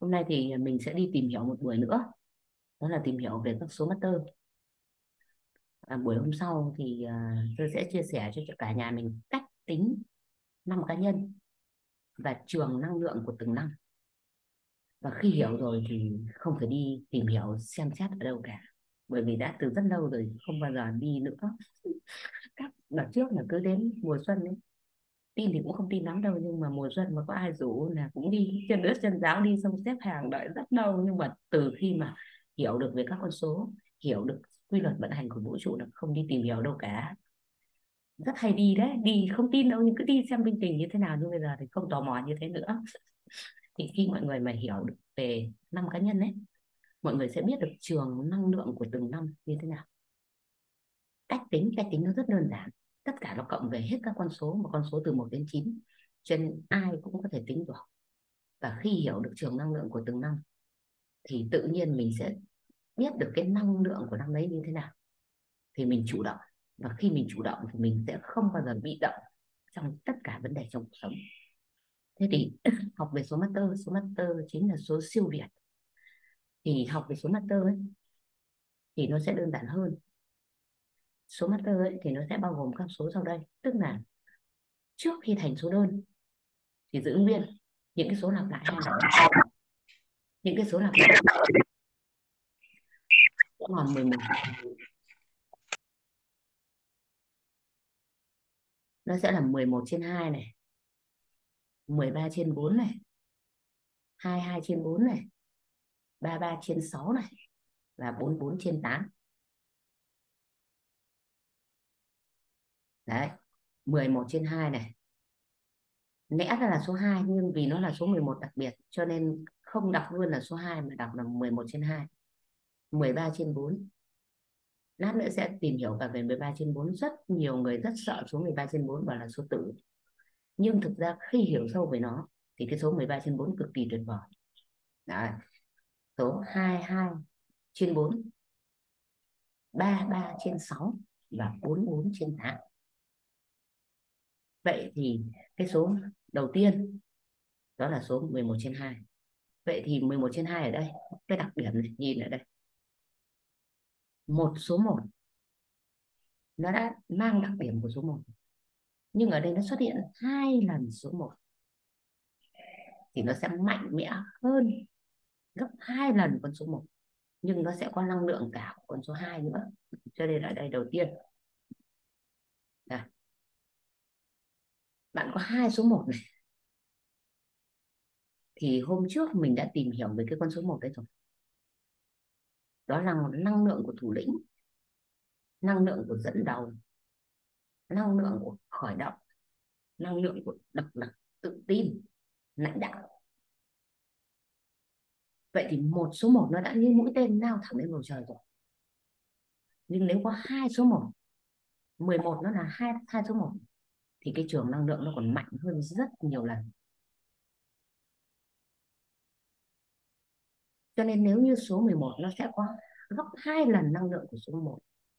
Hôm nay thì mình sẽ đi tìm hiểu một buổi nữa, đó là tìm hiểu về các số master. Buổi hôm sau thì tôi sẽ chia sẻ cho cả nhà mình cách tính năm cá nhân và trường năng lượng của từng năm. Và khi hiểu rồi thì không phải đi tìm hiểu xem xét ở đâu cả, bởi vì đã từ rất lâu rồi không bao giờ đi nữa. Các đợt trước là cứ đến mùa xuân ấy, tin thì cũng không tin lắm đâu, nhưng mà mùa xuân mà có ai rủ là cũng đi chân ướt chân ráo, đi xong xếp hàng đợi rất lâu. Nhưng mà từ khi mà hiểu được về các con số, hiểu được quy luật vận hành của vũ trụ là không đi tìm hiểu đâu cả. Rất hay đi đấy, đi không tin đâu nhưng cứ đi xem linh trình như thế nào, nhưng bây giờ thì không tò mò như thế nữa. Thì khi mọi người mà hiểu được về năm cá nhân ấy, mọi người sẽ biết được trường năng lượng của từng năm như thế nào. Cách tính nó rất đơn giản, tất cả nó cộng về hết các con số, một con số từ 1 đến 9, cho nên ai cũng có thể tính được. Và khi hiểu được trường năng lượng của từng năm thì tự nhiên mình sẽ biết được cái năng lượng của năm đấy như thế nào, thì mình chủ động. Và khi mình chủ động thì mình sẽ không bao giờ bị động trong tất cả vấn đề trong cuộc sống. Thế thì học về số master chính là số siêu việt. Thì học về số master ấy thì nó sẽ đơn giản hơn. Số master ấy thì nó sẽ bao gồm các số sau đây, tức là trước khi thành số đơn thì giữ nguyên những cái số lặp lại 2 lần. Những cái số lặp lại còn 11, nó sẽ là 11/2 này, 13/4 này, 22/4 này, 33/6 này, và 44/8. Đấy, 11/2 này lẽ ra là số 2, nhưng vì nó là số 11 đặc biệt cho nên không đọc luôn là số 2 mà đọc là 11/2. 13/4, lát nữa sẽ tìm hiểu cả về 13/4. Rất nhiều người rất sợ số 13/4 và là số tử, nhưng thực ra khi hiểu sâu về nó thì cái số 13/4 cực kỳ tuyệt vời. Đấy, số 22/4, 33/6 và 44/8. Vậy thì cái số đầu tiên đó là số 11/2. Vậy thì 11/2 ở đây, cái đặc điểm này, nhìn ở đây, một số 1 nó đã mang đặc điểm của số 1, nhưng ở đây nó xuất hiện 2 lần số 1 thì nó sẽ mạnh mẽ hơn gấp 2 lần con số 1, nhưng nó sẽ có năng lượng cả của con số 2 nữa. Cho nên ở đây đầu tiên là bạn có 2 số 1 này, thì hôm trước mình đã tìm hiểu về cái con số 1 đấy rồi. Đó là một năng lượng của thủ lĩnh, năng lượng của dẫn đầu, năng lượng của khởi động, năng lượng của độc lập, tự tin, lãnh đạo. Vậy thì một số 1 nó đã như mũi tên lao thẳng lên bầu trời rồi. Nhưng nếu có 2 số 1, 11 nó là hai số 1, thì cái trường năng lượng nó còn mạnh hơn rất nhiều lần. Cho nên nếu như số 11 nó sẽ có gấp 2 lần năng lượng của số 1,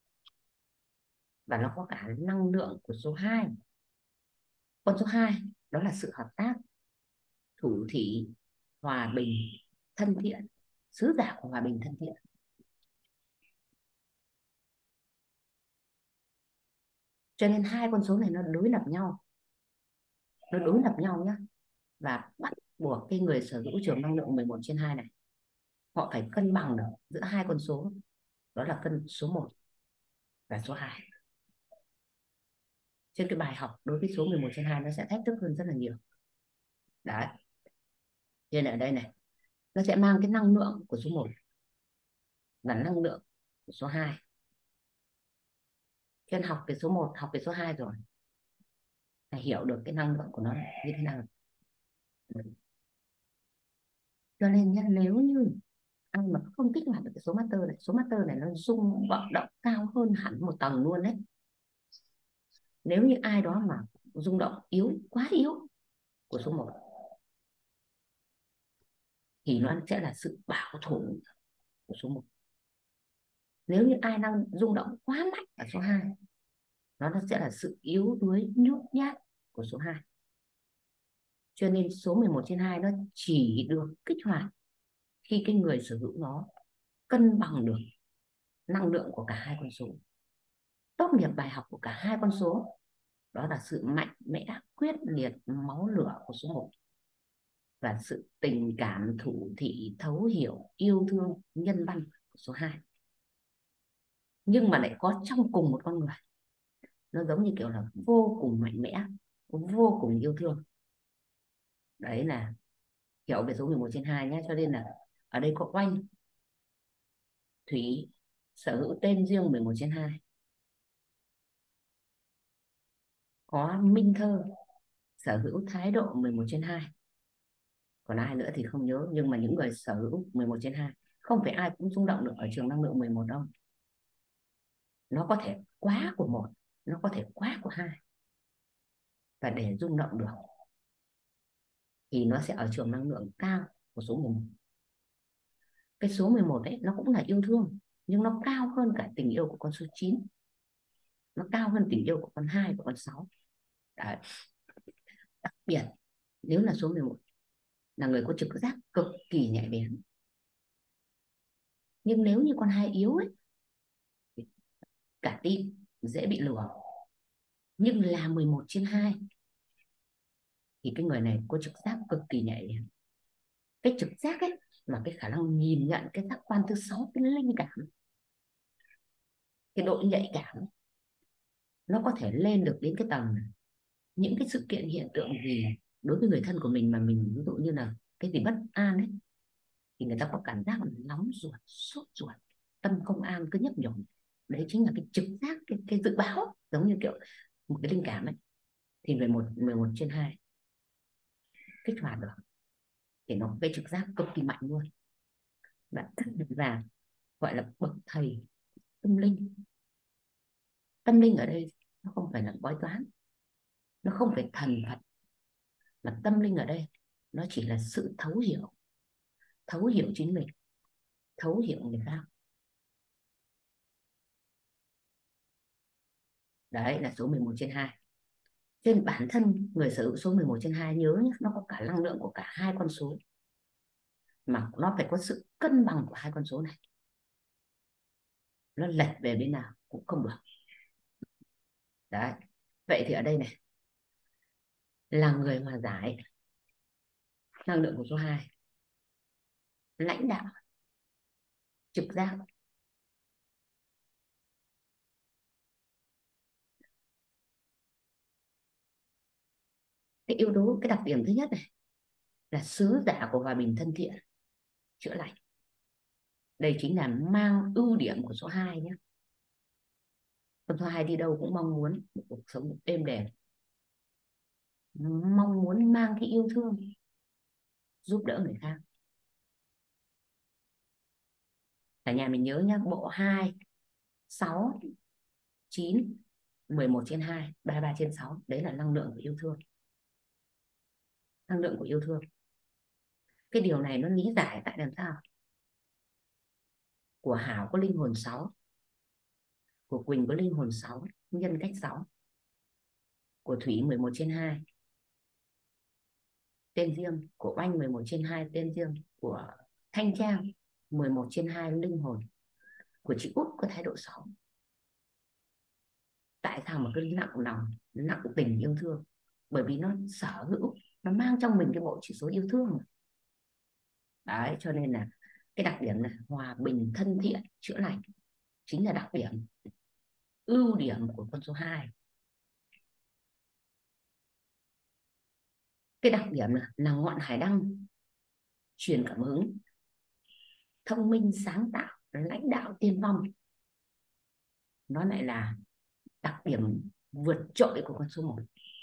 và nó có cả năng lượng của số 2. Con số 2 đó là sự hợp tác, thủ thỉ, hòa bình, thân thiện, sứ giả của hòa bình thân thiện. Cho nên hai con số này nó đối lập nhau, nó đối lập nhau nhé. Và bắt buộc cái người sở hữu trường năng lượng 11/2 này, họ phải cân bằng được giữa hai con số, đó là cân số 1 và số 2. Trên cái bài học đối với số 11/2 nó sẽ thách thức hơn rất là nhiều. Đấy, nên ở đây này, nó sẽ mang cái năng lượng của số 1 và năng lượng của số 2. Cho nên học về số 1, học về số 2 rồi, phải hiểu được cái năng lượng của nó như thế nào. Cho nên nhá, nếu như ai mà không kích hoạt được cái số master này, số master này nó rung vận động cao hơn hẳn một tầng luôn đấy. Nếu như ai đó mà rung động yếu, quá yếu của số 1 thì nó sẽ là sự bảo thủ của số 1. Nếu như ai đang rung động quá mạnh ở số 2, nó sẽ là sự yếu đuối nhút nhát của số 2. Cho nên số 11/2 nó chỉ được kích hoạt khi cái người sở hữu nó cân bằng được năng lượng của cả hai con số. Tốt nghiệp bài học của cả hai con số đó là sự mạnh mẽ, quyết liệt, máu lửa của số 1 và sự tình cảm, thủ thỉ, thấu hiểu, yêu thương, nhân văn của số 2. Nhưng mà lại có trong cùng một con người, nó giống như kiểu là vô cùng mạnh mẽ, vô cùng yêu thương. Đấy là hiểu về số 11/2 nhé. Cho nên là ở đây có Oanh, Thủy sở hữu tên riêng 11/2, có Minh Thơ sở hữu thái độ 11/2, còn ai nữa thì không nhớ. Nhưng mà những người sở hữu 11/2 không phải ai cũng rung động được ở trường năng lượng 11 đâu. Nó có thể quá của một, nó có thể quá của hai, và để rung động được thì nó sẽ ở trường năng lượng cao của số 11. Cái số 11 ấy nó cũng là yêu thương, nhưng nó cao hơn cả tình yêu của con số 9, nó cao hơn tình yêu của con 2 và con 6. Đấy. Đặc biệt nếu là số 11 là người có trực giác cực kỳ nhạy bén, nhưng nếu như con 2 yếu ấy, cả tin, dễ bị lừa. Nhưng là 11/2 thì cái người này có trực giác cực kỳ nhạy bén. Cái trực giác ấy là cái khả năng nhìn nhận, cái giác quan thứ 6, cái linh cảm, cái độ nhạy cảm, nó có thể lên được đến cái tầm những cái sự kiện hiện tượng gì đối với người thân của mình mà mình ví dụ như là cái gì bất an ấy, thì người ta có cảm giác là nóng ruột, sốt ruột, tâm không an, cứ nhấp nhổm. Đấy chính là cái trực giác, cái dự báo, giống như kiểu một cái linh cảm ấy. Thì 11/2 kích hoạt được thì nó có cái trực giác cực kỳ mạnh luôn. Và gọi là bậc thầy tâm linh. Tâm linh ở đây nó không phải là bói toán, nó không phải thần Phật, mà tâm linh ở đây nó chỉ là sự thấu hiểu, thấu hiểu chính mình, thấu hiểu người khác. Đấy là số 11/2. Trên bản thân người sở hữu số 11/2 nhớ nhé, nó có cả năng lượng của cả hai con số, mà nó phải có sự cân bằng của hai con số này. Nó lệch về bên nào cũng không được. Đấy. Vậy thì ở đây này, là người hòa giải, năng lượng của số 2, lãnh đạo, trực giác. Cái yếu tố, cái đặc điểm thứ nhất này là sứ giả của hòa bình, thân thiện, chữa lành. Đây chính là mang ưu điểm của số 2 nhé. Con số 2 đi đâu cũng mong muốn một cuộc sống êm đềm, mong muốn mang cái yêu thương, giúp đỡ người khác. Cả nhà mình nhớ nhé, bộ 2, 6, 9, 11/2, 33/6, đấy là năng lượng của yêu thương. Năng lượng của yêu thương. Cái điều này nó lý giải tại làm sao? Của Hảo có linh hồn 6, của Quỳnh có linh hồn 6, nhân cách 6, của Thủy 11/2 tên riêng, của Oanh 11/2 tên riêng, của Thanh Trang 11/2 linh hồn, của chị Út có thái độ 6. Tại sao mà cứ nặng lòng, nặng tình yêu thương? Bởi vì nó sở hữu, nó mang trong mình cái bộ chỉ số yêu thương. Đấy, cho nên là cái đặc điểm là hòa bình, thân thiện, chữa lành chính là đặc điểm, ưu điểm của con số 2. Cái đặc điểm là ngọn hải đăng, truyền cảm hứng, thông minh, sáng tạo, lãnh đạo, tiên phong. Nó lại là đặc điểm vượt trội của con số 1.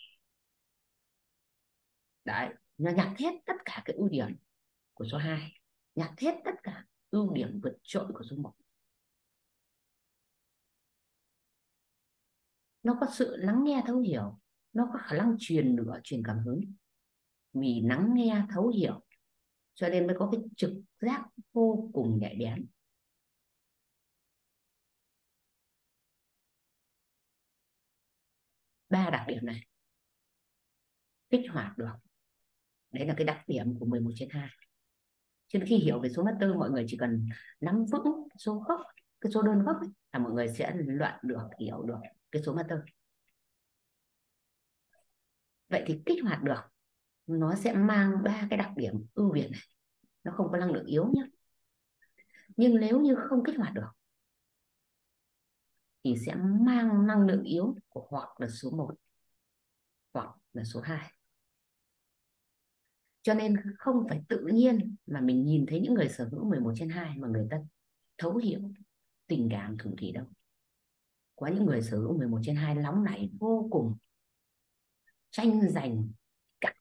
Đấy, nó nhặt hết tất cả cái ưu điểm của số 2, nhặt hết tất cả ưu điểm vượt trội của số 1. Nó có sự lắng nghe, thấu hiểu, nó có khả năng truyền lửa, truyền cảm hứng. Vì lắng nghe, thấu hiểu cho nên mới có cái trực giác vô cùng nhạy bén. Ba đặc điểm này kích hoạt được, đấy là cái đặc điểm của 11/2. Cho nên khi hiểu về số master, mọi người chỉ cần nắm vững số gốc, cái số đơn gốc ấy, là mọi người sẽ luận được, hiểu được cái số master. Vậy thì kích hoạt được nó sẽ mang ba cái đặc điểm ưu việt này. Nó không có năng lượng yếu nhé. Nhưng nếu như không kích hoạt được thì sẽ mang năng lượng yếu của hoặc là số 1 hoặc là số 2. Cho nên không phải tự nhiên mà mình nhìn thấy những người sở hữu 11/2 mà người ta thấu hiểu tình cảm thủ thủy đâu. Có những người sở hữu 11/2 nóng nảy vô cùng, tranh giành, cãi,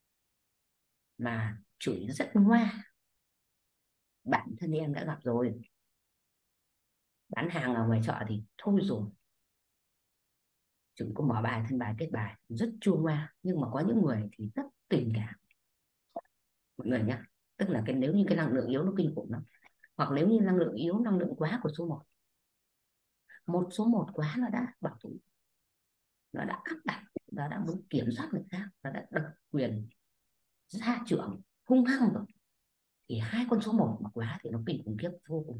mà chửi rất ngoa. Bản thân em đã gặp rồi. Bán hàng ở ngoài chợ thì thôi rồi, chừng có mở bài thân bài kết bài rất chua ngoa, nhưng mà có những người thì rất tình cảm mọi người nhé. Tức là cái nếu như cái năng lượng yếu nó kinh khủng lắm, hoặc nếu như năng lượng yếu, năng lượng quá của số 1, một số 1 quá nó đã bảo thủ, nó đã áp đặt, nó đã muốn kiểm soát người khác, nó đã độc quyền gia trưởng hung hăng rồi, thì hai con số 1 mà quá thì nó kinh khủng khiếp vô cùng.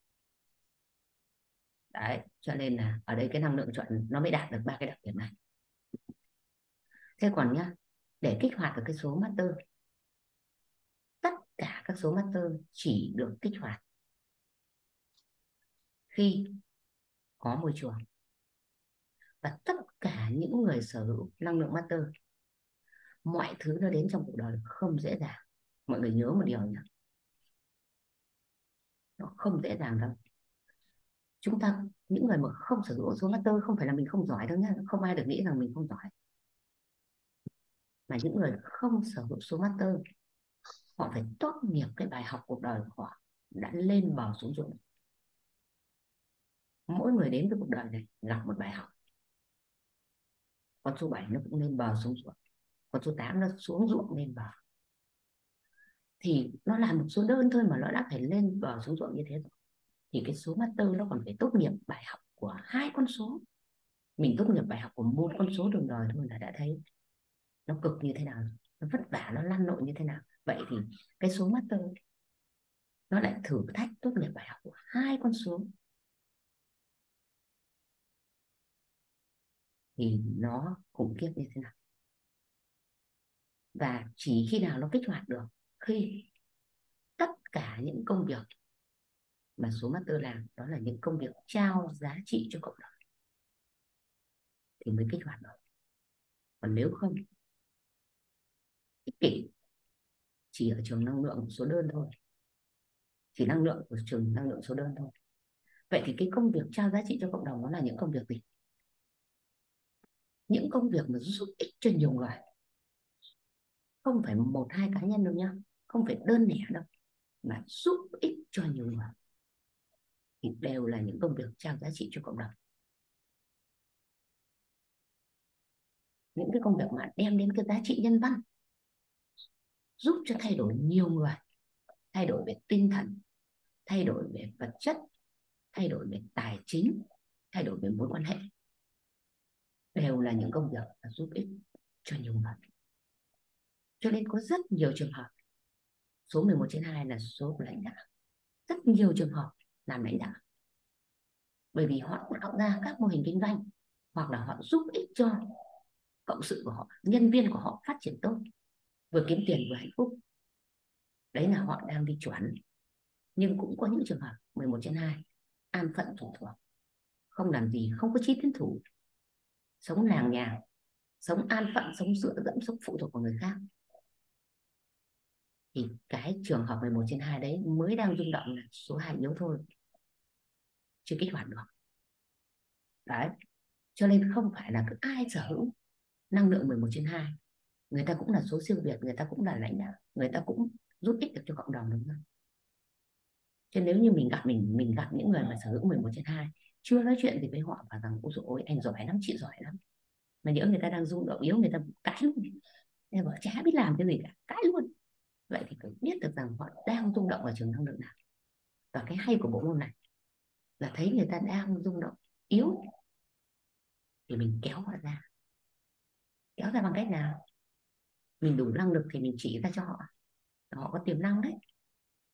Đấy, cho nên là ở đây cái năng lượng chuẩn nó mới đạt được ba cái đặc điểm này. Thế còn nhá, để kích hoạt được cái số master, tất cả các số master chỉ được kích hoạt khi có môi trường. Và tất cả những người sở hữu năng lượng master, mọi thứ nó đến trong cuộc đời không dễ dàng. Mọi người nhớ một điều nhé, nó không dễ dàng đâu. Chúng ta, những người mà không sở hữu số master, không phải là mình không giỏi đâu nhá, không ai được nghĩ rằng mình không giỏi. Mà những người không sở hữu số master, họ phải tốt nghiệp cái bài học cuộc đời của họ, đã lên bờ xuống ruộng. Mỗi người đến với cuộc đời này gặp một bài học. Con số 7 nó cũng lên bờ xuống ruộng, con số 8 nó xuống ruộng lên bờ. Thì nó là một số đơn thôi mà nó đã phải lên bờ xuống ruộng như thế rồi, thì cái số master nó còn phải tốt nghiệp bài học của hai con số. Mình tốt nghiệp bài học của một con số đường đời thôi là đã thấy nó cực như thế nào, nó vất vả, nó lăn lộn như thế nào. Vậy thì cái số master nó lại thử thách tốt nghiệp bài học của hai con số, thì nó khủng khiếp như thế nào. Và chỉ khi nào nó kích hoạt được, khi tất cả những công việc mà số master làm đó là những công việc trao giá trị cho cộng đồng, thì mới kích hoạt được. Còn nếu không, ích kỷ, chỉ ở trường năng lượng số đơn thôi, chỉ năng lượng của trường năng lượng số đơn thôi. Vậy thì cái công việc trao giá trị cho cộng đồng nó là những công việc gì? Những công việc mà giúp ích cho nhiều người, không phải một hai cá nhân đâu nhá, không phải đơn lẻ đâu, mà giúp ích cho nhiều người, thì đều là những công việc trao giá trị cho cộng đồng. Những cái công việc mà đem đến cái giá trị nhân văn, giúp cho thay đổi nhiều người, thay đổi về tinh thần, thay đổi về vật chất, thay đổi về tài chính, thay đổi về mối quan hệ, đều là những công việc giúp ích cho nhiều người. Cho nên có rất nhiều trường hợp số 11/2 là số của lãnh đạo, rất nhiều trường hợp làm lãnh đạo, bởi vì họ tạo ra các mô hình kinh doanh, hoặc là họ giúp ích cho cộng sự của họ, nhân viên của họ phát triển tốt, vừa kiếm tiền vừa hạnh phúc. Đấy là họ đang đi chuẩn. Nhưng cũng có những trường hợp 11/2 an phận thủ thuộc, không làm gì, không có chí tiến thủ, sống làng nhàng, sống an phận, sống dựa dẫm, sống phụ thuộc vào người khác. Thì cái trường hợp 11/2 đấy mới đang rung động là số 2 yếu thôi, chưa kích hoạt được. Đấy, cho nên không phải là cứ ai sở hữu năng lượng 11/2 người ta cũng là số siêu việt, người ta cũng là lãnh đạo, người ta cũng giúp ích được cho cộng đồng, đúng không? Chứ nếu như mình gặp những người mà sở hữu 11/2, chưa nói chuyện gì với họ và rằng ôi dồi ôi anh giỏi lắm, chị giỏi lắm, mà nhỡ người ta đang rung động yếu, người ta cãi luôn, em bảo chả biết làm cái gì cả, cãi luôn. Vậy thì phải biết được rằng họ đang rung động ở trường năng lượng nào. Và cái hay của bộ môn này là thấy người ta đang rung động yếu thì mình kéo họ ra. Kéo ra bằng cách nào? Mình đủ năng lực thì mình chỉ ra cho họ, họ có tiềm năng đấy,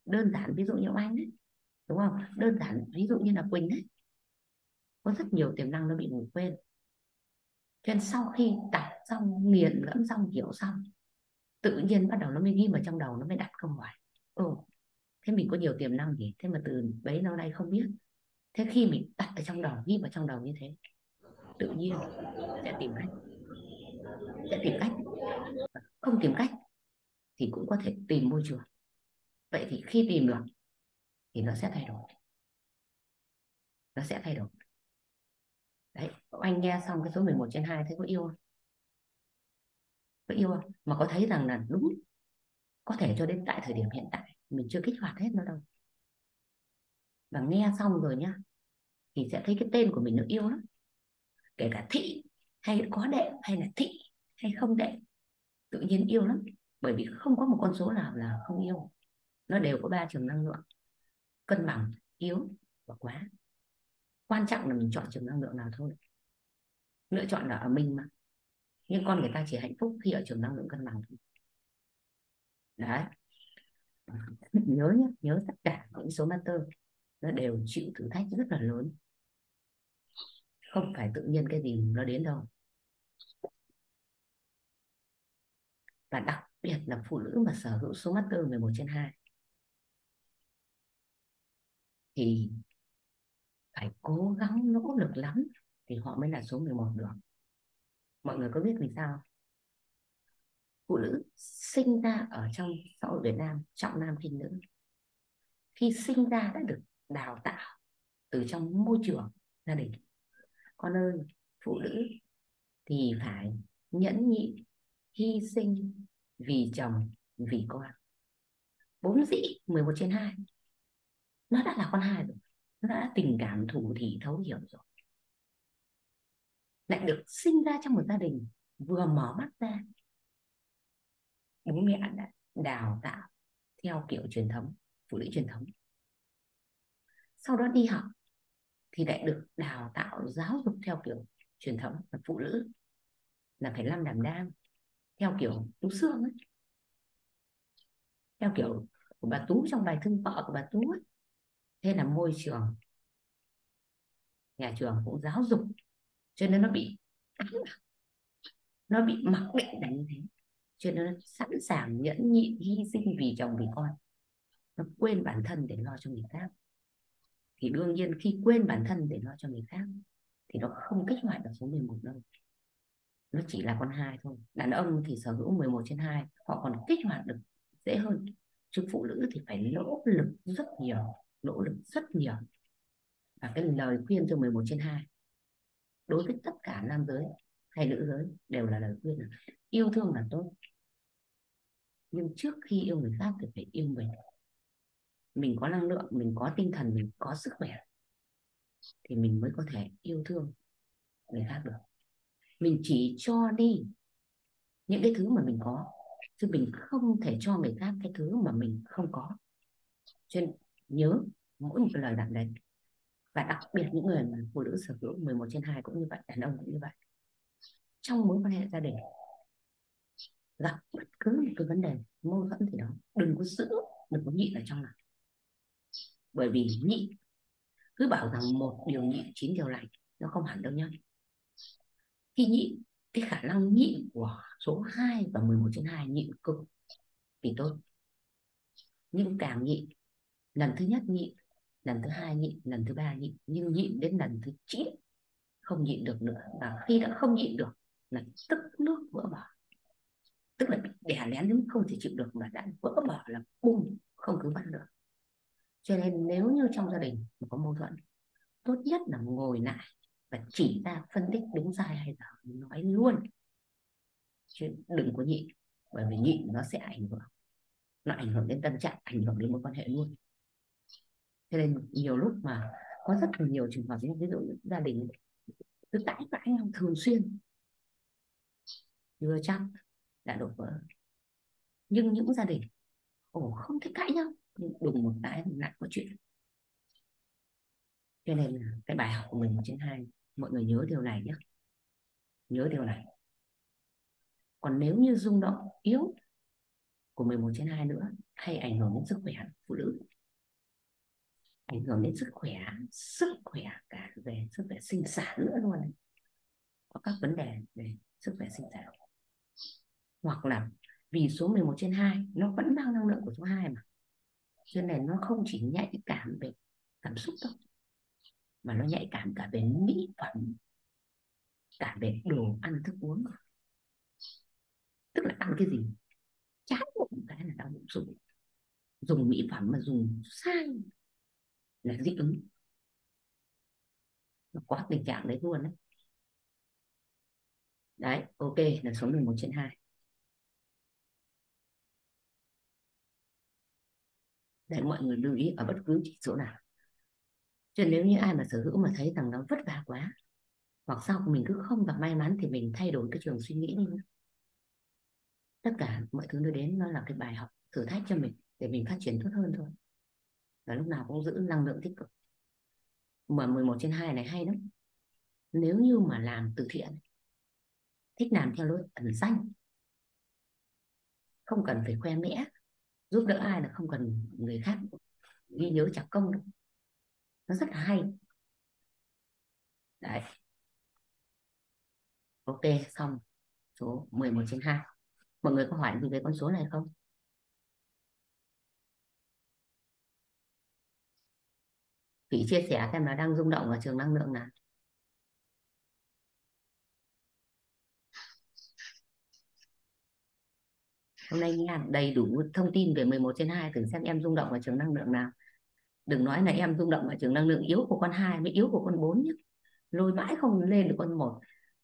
Đơn giản ví dụ như ông Anh đấy, đúng không? Đơn giản ví dụ như là Quỳnh đấy, có rất nhiều tiềm năng nó bị ngủ quên. Cho nên sau khi đọc xong, nghiền ngẫm xong, hiểu xong, tự nhiên bắt đầu nó mới ghi vào trong đầu, nó mới đặt câu hỏi. Ồ, thế mình có nhiều tiềm năng gì, thế mà từ bấy lâu nay không biết. Thế khi mình đặt ở trong đầu, ghi vào trong đầu như thế, tự nhiên sẽ tìm cách, sẽ tìm cách. Không tìm cách thì cũng có thể tìm môi trường. Vậy thì khi tìm được thì nó sẽ thay đổi, nó sẽ thay đổi. Đấy, anh nghe xong cái số 11/2 thấy có yêu không? Có yêu không? Mà có thấy rằng là đúng, có thể cho đến tại thời điểm hiện tại mình chưa kích hoạt hết nó đâu. Và nghe xong rồi nhá, thì sẽ thấy cái tên của mình nó yêu lắm. Kể cả thị hay có đệ hay là thị hay không đệ, tự nhiên yêu lắm. Bởi vì không có một con số nào là không yêu, nó đều có ba trường năng lượng: cân bằng, yếu và quá. Quan trọng là mình chọn trường năng lượng nào thôi. Lựa chọn là ở mình mà, nhưng con người ta chỉ hạnh phúc khi ở trường năng lượng cân bằng thôi. Đấy, nhớ nhé, nhớ tất cả những số master nó đều chịu thử thách rất là lớn, không phải tự nhiên cái gì nó đến đâu. Và đặc biệt là phụ nữ mà sở hữu số master 11/2 thì phải cố gắng nỗ lực lắm thì họ mới là số 11 được. Mọi người có biết vì sao? Phụ nữ sinh ra ở trong xã hội Việt Nam trọng nam khinh nữ, khi sinh ra đã được đào tạo từ trong môi trường gia đình. Con ơi, phụ nữ thì phải nhẫn nhịn, hy sinh vì chồng, vì con. Vốn dĩ 11/2 nó đã là con hai rồi, nó đã tình cảm thủ thỉ thấu hiểu rồi, lại được sinh ra trong một gia đình vừa mở mắt ra, bố mẹ đã đào tạo theo kiểu truyền thống, phụ nữ truyền thống. Sau đó đi học thì lại được đào tạo giáo dục theo kiểu truyền thống là phụ nữ là phải làm đảm đang theo kiểu Tú Xương ấy, theo kiểu của bà Tú trong bài Thương Vợ của bà Tú ấy. Thế là môi trường, nhà trường cũng giáo dục, cho nên nó bị mặc định là như thế. Cho nên nó sẵn sàng nhẫn nhịn hy sinh vì chồng vì con, nó quên bản thân để lo cho người khác. Thì đương nhiên khi quên bản thân để lo cho người khác thì nó không kích hoạt được số 11 đâu, nó chỉ là con hai thôi. Đàn ông thì sở hữu 11/2 họ còn kích hoạt được dễ hơn, chứ phụ nữ thì phải nỗ lực rất nhiều, nỗ lực rất nhiều. Và cái lời khuyên cho 11/2 đối với tất cả nam giới hay nữ giới đều là lời khuyên là yêu thương là tốt, nhưng trước khi yêu người khác thì phải yêu mình. Mình có năng lượng, mình có tinh thần, mình có sức khỏe thì mình mới có thể yêu thương người khác được. Mình chỉ cho đi những cái thứ mà mình có, chứ mình không thể cho người khác cái thứ mà mình không có. Cho nên nhớ mỗi một cái lời dặn đấy. Và đặc biệt những người mà phụ nữ sở hữu 11/2 cũng như vậy, đàn ông cũng như vậy. Trong mối quan hệ gia đình gặp bất cứ một cái vấn đề mâu thuẫn thì đó, đừng có giữ, đừng có nhịn ở trong lòng. Bởi vì nhịn, cứ bảo rằng một điều nhịn 9 điều lành, nó không hẳn đâu nhá. Khi nhịn, cái khả năng nhịn của số 2 và 11/2 nhịn cực thì tốt. Nhưng càng nhịn, lần thứ nhất nhịn, lần thứ hai nhịn, lần thứ ba nhịn, nhưng nhịn đến lần thứ 9 không nhịn được nữa. Và khi đã không nhịn được là tức nước vỡ bờ, tức là bị đè nén đến không thể chịu được mà đã vỡ bờ là bung, không cứu vãn được. Cho nên nếu như trong gia đình mà có mâu thuẫn, tốt nhất là ngồi lại và chỉ ra phân tích đúng sai hay dở, nói luôn, chứ đừng có nhịn. Bởi vì nhịn nó sẽ ảnh hưởng, nó ảnh hưởng đến tâm trạng, ảnh hưởng đến mối quan hệ luôn. Cho nên nhiều lúc mà có rất là nhiều trường hợp, ví dụ như gia đình cứ cãi vã nhau thường xuyên, chưa chắc đã đổ vỡ. Nhưng những gia đình không thể cãi nhau, nhưng đùng một cái lại có chuyện. Cho nên là cái bài học của mình 1/2, mọi người nhớ điều này nhé, nhớ điều này. Còn nếu như rung động yếu của 11/2 nữa hay ảnh hưởng đến sức khỏe phụ nữ, ảnh hưởng đến sức khỏe cả về sức khỏe sinh sản nữa luôn đấy. Có các vấn đề về sức khỏe sinh sản, hoặc là vì số 11/2 nó vẫn mang năng lượng của số 2 mà, cho nên nó không chỉ nhạy cảm về cảm xúc đâu, mà nó nhạy cảm cả về mỹ phẩm, cả về đồ ăn thức uống. Tức là ăn cái gì trái bụng cái là đau bụng sụp, dùng mỹ phẩm mà dùng sai là dị ứng. Nó có tình trạng đấy luôn đấy. Đấy, ok, là số 11/2. Để mọi người lưu ý ở bất cứ chỉ số nào. Cho nên nếu như ai mà sở hữu mà thấy rằng nó vất vả quá, hoặc sau mình cứ không gặp may mắn, thì mình thay đổi cái trường suy nghĩ đi. Tất cả mọi thứ nó đến nó là cái bài học thử thách cho mình để mình phát triển tốt hơn thôi. Và lúc nào cũng giữ năng lượng tích cực. Mà 11/2 này hay lắm. Nếu như mà làm từ thiện, thích làm theo lối ẩn danh, không cần phải khoe mẽ, giúp đỡ ai là không cần người khác ghi nhớ trả công đâu. Nó rất là hay. Đấy, ok, xong số 11/2. Mọi người có hỏi gì về con số này không? Chị chia sẻ xem là đang rung động ở trường năng lượng nào. Hôm nay nghe đầy đủ thông tin về 11/2, thử xem em rung động ở trường năng lượng nào. Đừng nói là em rung động ở trường năng lượng yếu của con 2 mới yếu của con 4 nhé. Lôi mãi không lên được con 1.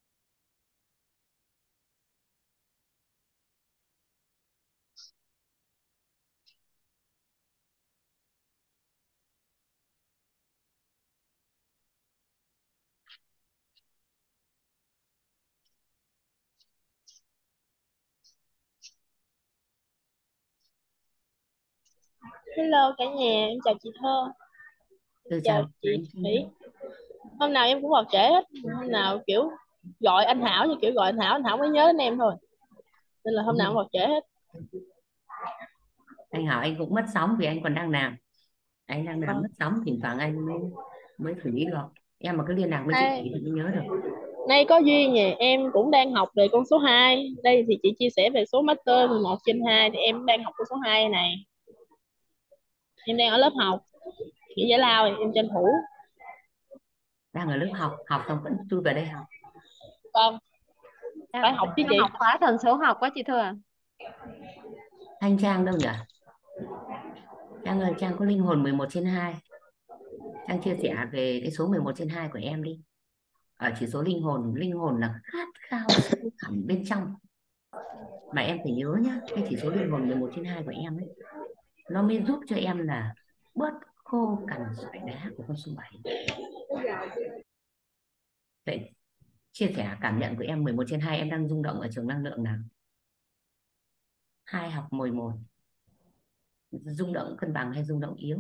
Hello cả nhà, em chào chị Thơ, em Từ chào chào chị anh Thi. Thủy. Hôm nào em cũng vào trễ hết, hôm nào kiểu gọi anh Hảo như kiểu gọi anh Hảo mới nhớ đến em thôi. Nên là hôm Đúng nào rồi. cũng vào trễ hết. Anh Hảo anh cũng mất sóng vì anh còn đang làm. Anh đang làm Ờ. mất sóng, thỉnh thoảng anh mới mới thử nghĩ được. Em mà cứ liên lạc với chị Nay, thì mới nhớ được. nay có duyên nhỉ, em cũng đang học về con số 2. Đây thì chị chia sẻ về số master 11/2 thì em đang học con số 2 này. Em đang ở lớp học, nghỉ giải lao thì em tranh thủ. Đang ở lớp học, học xong vẫn chui về đây học. Vâng, phải học chứ Đang chị. học khóa tần số học quá chị Thư à? Thanh Trang đâu nhỉ? Trang ơi, Trang có linh hồn 11/2. Trang chia sẻ về cái số 11/2 của em đi. Ở chỉ số linh hồn là khát khao sâu thẳm bên trong. Mà em phải nhớ nhá, cái chỉ số linh hồn 11/2 của em ấy, nó mới giúp cho em là bớt khô cằn sỏi đá của con số 7. Vậy chia sẻ cảm nhận của em 11/2, em đang rung động ở trường năng lượng nào? Hai học 11, rung động cân bằng hay rung động yếu?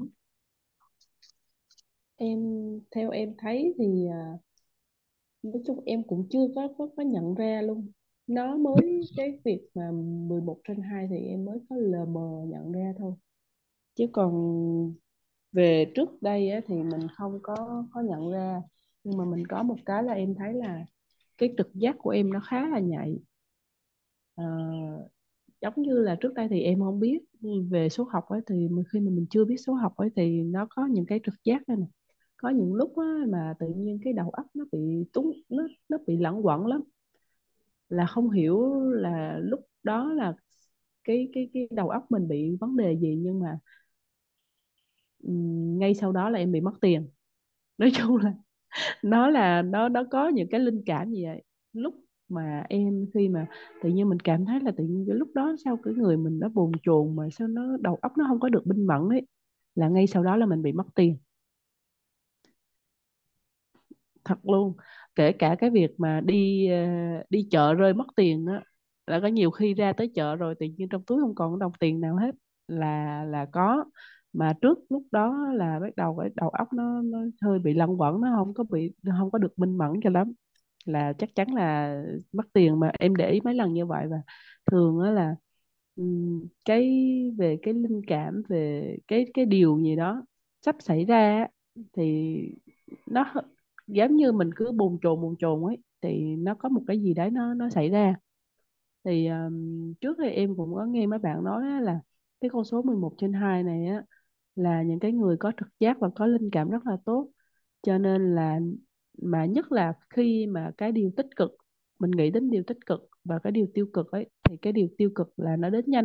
Em theo em thấy thì nói chung em cũng chưa có nhận ra luôn. Nó mới cái việc mà 11/2 thì em mới có lờ mờ nhận ra thôi, chứ còn về trước đây á, thì mình không có nhận ra. Nhưng mà mình có một cái là em thấy là cái trực giác của em nó khá là nhạy. Ờ, giống như là trước đây thì em không biết về số học ấy, thì khi mà mình chưa biết số học ấy thì nó có những cái trực giác đây này. Có những lúc á, mà tự nhiên cái đầu óc nó bị túng, nó bị lẳng quẩn lắm, là không hiểu là lúc đó là cái đầu óc mình bị vấn đề gì, nhưng mà ngay sau đó là em bị mất tiền. Nói chung là nó có những cái linh cảm gì vậy. Lúc mà em khi mà tự nhiên mình cảm thấy là tự nhiên cái lúc đó sao cái người mình nó bồn chồn, mà sao nó đầu óc nó không có được minh mẫn ấy, là ngay sau đó là mình bị mất tiền thật luôn. Kể cả cái việc mà đi chợ rơi mất tiền á, là có nhiều khi ra tới chợ rồi tự nhiên trong túi không còn đồng tiền nào hết, là có. Mà trước lúc đó là bắt đầu cái đầu óc nó hơi bị lẫn quẩn, nó không có được minh mẫn cho lắm, là chắc chắn là mất tiền. Mà em để ý mấy lần như vậy, và thường á là cái về cái linh cảm, về cái điều gì đó sắp xảy ra á, thì nó giống như mình cứ bồn chồn ấy, thì nó có một cái gì đấy nó xảy ra. Thì trước thì em cũng có nghe mấy bạn nói á, là cái con số 11/2 này á là những cái người có trực giác và có linh cảm rất là tốt. Cho nên là, mà nhất là khi mà cái điều tích cực, mình nghĩ đến điều tích cực và cái điều tiêu cực ấy, thì cái điều tiêu cực là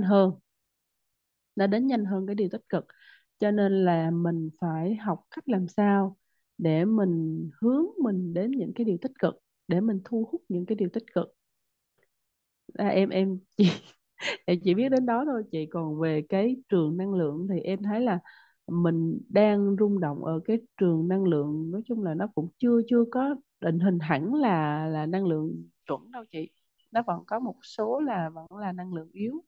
nó đến nhanh hơn cái điều tích cực. Cho nên là mình phải học cách làm sao để mình hướng mình đến những cái điều tích cực, để mình thu hút những cái điều tích cực. Em chỉ em chỉ biết đến đó thôi chị, còn về cái trường năng lượng thì em thấy là mình đang rung động ở cái trường năng lượng, nói chung là nó cũng chưa chưa có định hình hẳn là năng lượng chuẩn đâu chị, nó vẫn có một số là vẫn là năng lượng yếu.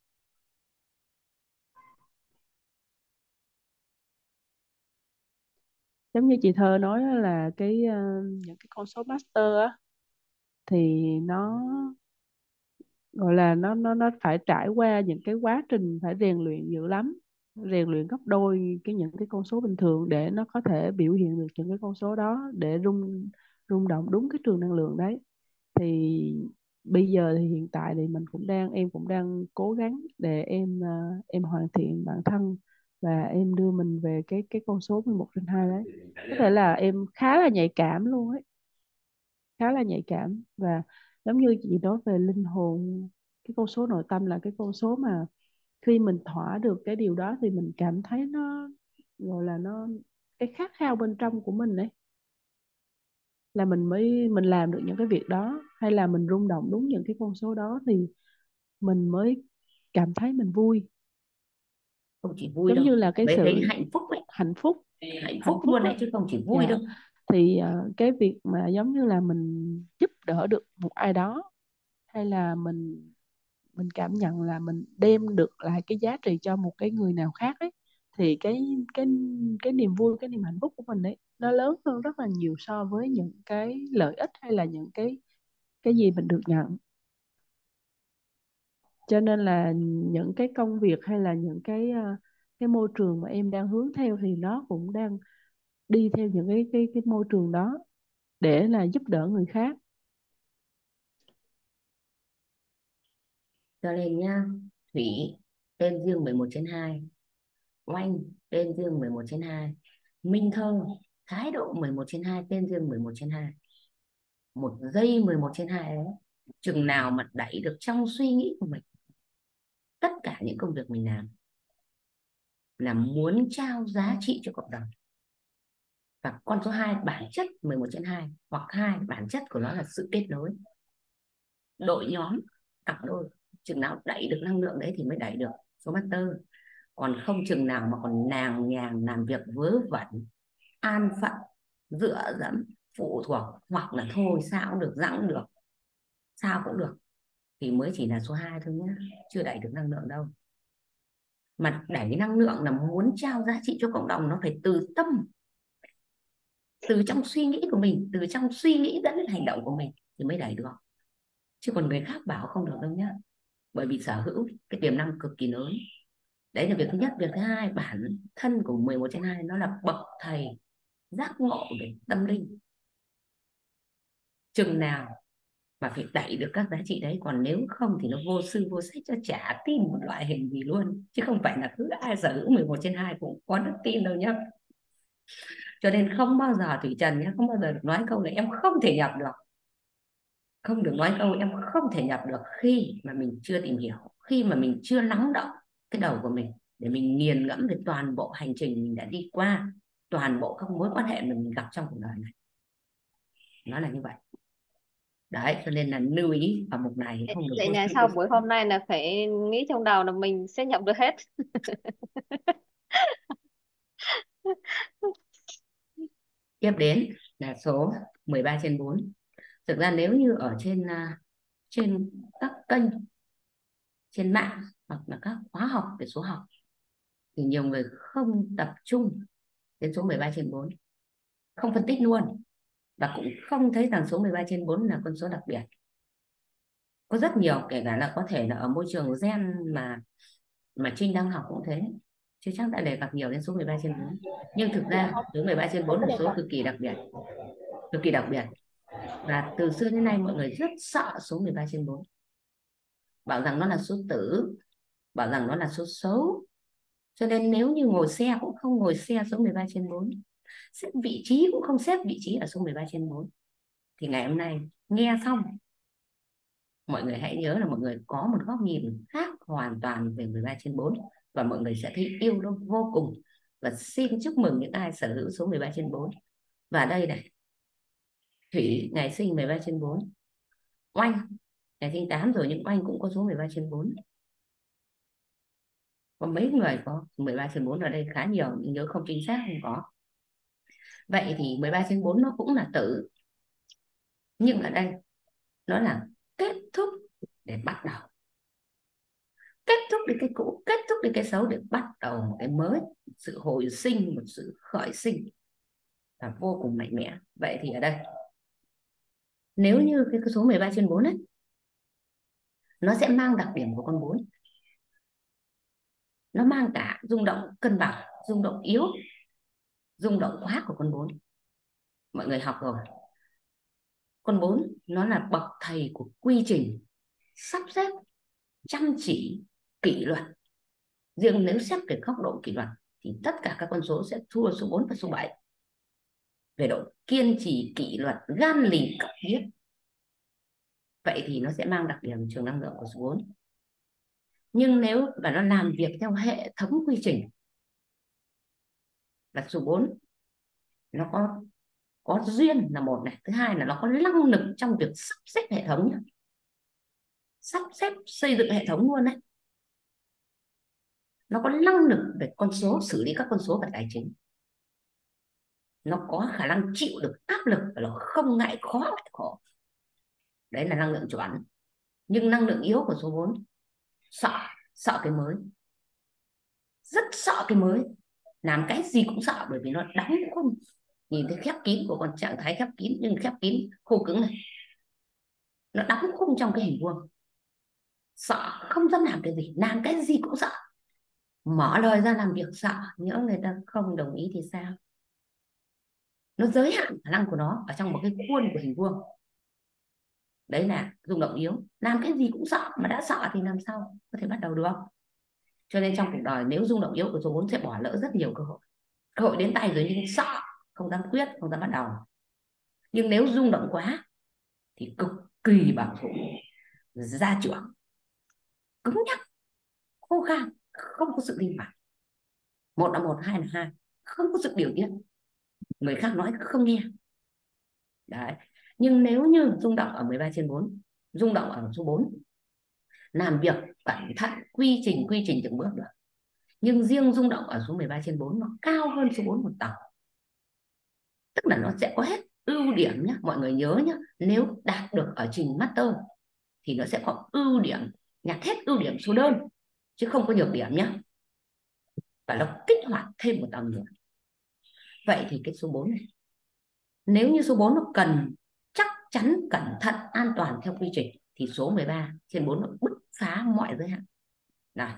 Giống như chị Thơ nói á, là những cái con số master á, thì nó gọi là nó phải trải qua những cái quá trình phải rèn luyện dữ lắm, rèn luyện gấp đôi những cái con số bình thường để nó có thể biểu hiện được những cái con số đó, để rung rung động đúng cái trường năng lượng đấy. Thì bây giờ thì hiện tại thì em cũng đang cố gắng để em hoàn thiện bản thân, và em đưa mình về cái con số 11/2 đấy. Có thể là em khá là nhạy cảm luôn ấy, khá là nhạy cảm. Và giống như chị nói về linh hồn, cái con số nội tâm là cái con số mà khi mình thỏa được cái điều đó thì mình cảm thấy nó gọi là nó, cái khát khao bên trong của mình đấy, là mình làm được những cái việc đó, hay là mình rung động đúng những cái con số đó, thì mình mới cảm thấy mình vui. Không chỉ vui Giống đâu, như là cái mới thấy sự hạnh phúc ấy, hạnh phúc, hạnh phúc hạnh phúc luôn á. đấy chứ không chỉ vui Dạ. đâu. Thì cái việc mà giống như là mình giúp đỡ được một ai đó, hay là mình cảm nhận là mình đem được lại cái giá trị cho một cái người nào khác ấy, thì cái cái niềm vui, cái niềm hạnh phúc của mình ấy nó lớn hơn rất là nhiều so với những cái lợi ích hay là những cái gì mình được nhận. Cho nên là những cái công việc hay là những cái môi trường mà em đang hướng theo thì nó cũng đang đi theo những cái môi trường đó để là giúp đỡ người khác. Cho nên nhá, Thủy tên riêng 11/2, Oanh tên riêng 11/2, Minh Thơ thái độ 11/2, tên riêng 11/2. Một giây 11/2 đấy, chừng nào mà đẩy được trong suy nghĩ của mình tất cả những công việc mình làm là muốn trao giá trị cho cộng đồng. Và con số 2 bản chất 11/2 hoặc 2 bản chất của nó là sự kết nối, đội nhóm, cặp đôi. Chừng nào đẩy được năng lượng đấy thì mới đẩy được số master. Còn không chừng nào mà còn nàng nhàng làm việc vớ vẩn, an phận, dựa dẫm, phụ thuộc, hoặc là thôi sao cũng được, dẵng được, sao cũng được, thì mới chỉ là số 2 thôi nhé, chưa đẩy được năng lượng đâu. Mà đẩy năng lượng là muốn trao giá trị cho cộng đồng, nó phải từ tâm, từ trong suy nghĩ của mình, từ trong suy nghĩ dẫn đến hành động của mình thì mới đẩy được. Chứ còn người khác bảo không được đâu nhá. Bởi vì sở hữu cái tiềm năng cực kỳ lớn. Đấy là việc thứ nhất. Việc thứ hai, bản thân của 11/2 nó là bậc thầy giác ngộ về tâm linh. Chừng nào mà phải đẩy được các giá trị đấy, còn nếu không thì nó vô sư vô sách, cho chả tin một loại hình gì luôn, chứ không phải là cứ ai sở hữu 11/2 cũng có đức tin đâu nhá. Cho nên không bao giờ, Thủy Trần nhé, không bao giờ được nói câu là em không thể nhập được. Không được nói câu em không thể nhập được khi mà mình chưa tìm hiểu, khi mà mình chưa lắng động cái đầu của mình để mình nghiền ngẫm về toàn bộ hành trình mình đã đi qua, toàn bộ các mối quan hệ mà mình gặp trong cuộc đời này. Nó là như vậy. Đấy, cho nên là lưu ý vào mục này không được Vậy vô là tư vô sau buổi sách. hôm nay là phải nghĩ trong đầu là mình sẽ nhập được hết. Tiếp đến là số 13/4. Thực ra nếu như ở trên các kênh trên mạng hoặc là các khóa học về số học thì nhiều người không tập trung đến số 13/4, không phân tích luôn, và cũng không thấy rằng số 13/4 là con số đặc biệt. Có rất nhiều, kể cả là có thể là ở môi trường gen mà Trinh đang học cũng thế, chứ chắc đã đề cập nhiều đến số 13/4. Nhưng thực ra số 13/4 Không có là đề số cập. cực kỳ đặc biệt, cực kỳ đặc biệt. Và từ xưa đến nay mọi người rất sợ số 13/4, bảo rằng nó là số tử, bảo rằng nó là số xấu. Cho nên nếu như ngồi xe cũng không ngồi xe số 13/4, xếp vị trí cũng không xếp vị trí ở số 13/4. Thì ngày hôm nay nghe xong, mọi người hãy nhớ là mọi người có một góc nhìn khác hoàn toàn về 13/4, và mọi người sẽ thấy yêu nó vô cùng. Và xin chúc mừng những ai sở hữu số 13/4. Và đây này, Thủy ngày sinh 13/4, Oanh ngày sinh 8 rồi nhưng Oanh cũng có số 13/4. Có mấy người có 13/4 ở đây khá nhiều, nhưng nhớ không chính xác không có. Vậy thì 13/4 nó cũng là tử, nhưng ở đây nó là kết thúc để bắt đầu, kết thúc đi cái cũ, kết thúc đi cái xấu để bắt đầu một cái mới, sự hồi sinh, một sự khởi sinh và vô cùng mạnh mẽ. Vậy thì ở đây nếu như cái số 13/4 ấy, nó sẽ mang đặc điểm của con 4, nó mang cả rung động cân bằng, rung động yếu, rung động quá của con 4. Mọi người học rồi, con 4 nó là bậc thầy của quy trình, sắp xếp, chăm chỉ, kỷ luật. Riêng nếu xét về góc độ kỷ luật thì tất cả các con số sẽ thua số 4 và số 7 về độ kiên trì, kỷ luật, gan lì, cấp thiết. Vậy thì nó sẽ mang đặc điểm trường năng lượng của số 4. Nhưng nếu mà nó làm việc theo hệ thống quy trình, là số 4 nó có duyên là một này, thứ hai là nó có năng lực trong việc sắp xếp hệ thống nhé, sắp xếp xây dựng hệ thống luôn đấy. Nó có năng lực về con số, xử lý các con số và tài chính. Nó có khả năng chịu được áp lực và nó không ngại khó ngại khổ. Đấy là năng lượng chuẩn. Nhưng năng lượng yếu của số 4 sợ cái mới, rất sợ cái mới, làm cái gì cũng sợ, bởi vì nó đóng khung. Nhìn thấy khép kín của con trạng thái khép kín, nhưng khép kín khô cứng này, nó đóng khung trong cái hình vuông, sợ không dám làm cái gì, làm cái gì cũng sợ, mở lời ra làm việc sợ, nhỡ người ta không đồng ý thì sao. Nó giới hạn khả năng của nó ở trong một cái khuôn của hình vuông. Đấy là rung động yếu, làm cái gì cũng sợ, mà đã sợ thì làm sao có thể bắt đầu được. Cho nên trong cuộc đời nếu rung động yếu của số 4 sẽ bỏ lỡ rất nhiều cơ hội. Cơ hội đến tay rồi nhưng sợ, không dám quyết, không dám bắt đầu. Nhưng nếu rung động quá thì cực kỳ bảo thủ, gia trưởng, cứng nhắc, khô khan, không có sự linh hoạt. Một là một, hai là hai, không có sự điều tiết, người khác nói không nghe. Đấy. Nhưng nếu như rung động ở 13/4, rung động ở số 4, làm việc cẩn thận, quy trình từng bước được. Nhưng riêng rung động ở số 13/4 nó cao hơn số 4 một tầng. Tức là nó sẽ có hết ưu điểm nhé. Mọi người nhớ nhé, nếu đạt được ở trình master thì nó sẽ có ưu điểm, nhặt hết ưu điểm số đơn, chứ không có nhược điểm nhé. Và nó kích hoạt thêm một tầng nữa. Vậy thì cái số 4 này, nếu như số 4 nó cần chắc chắn, cẩn thận, an toàn theo quy trình, thì số 13/4 nó bứt phá mọi giới hạn. Này,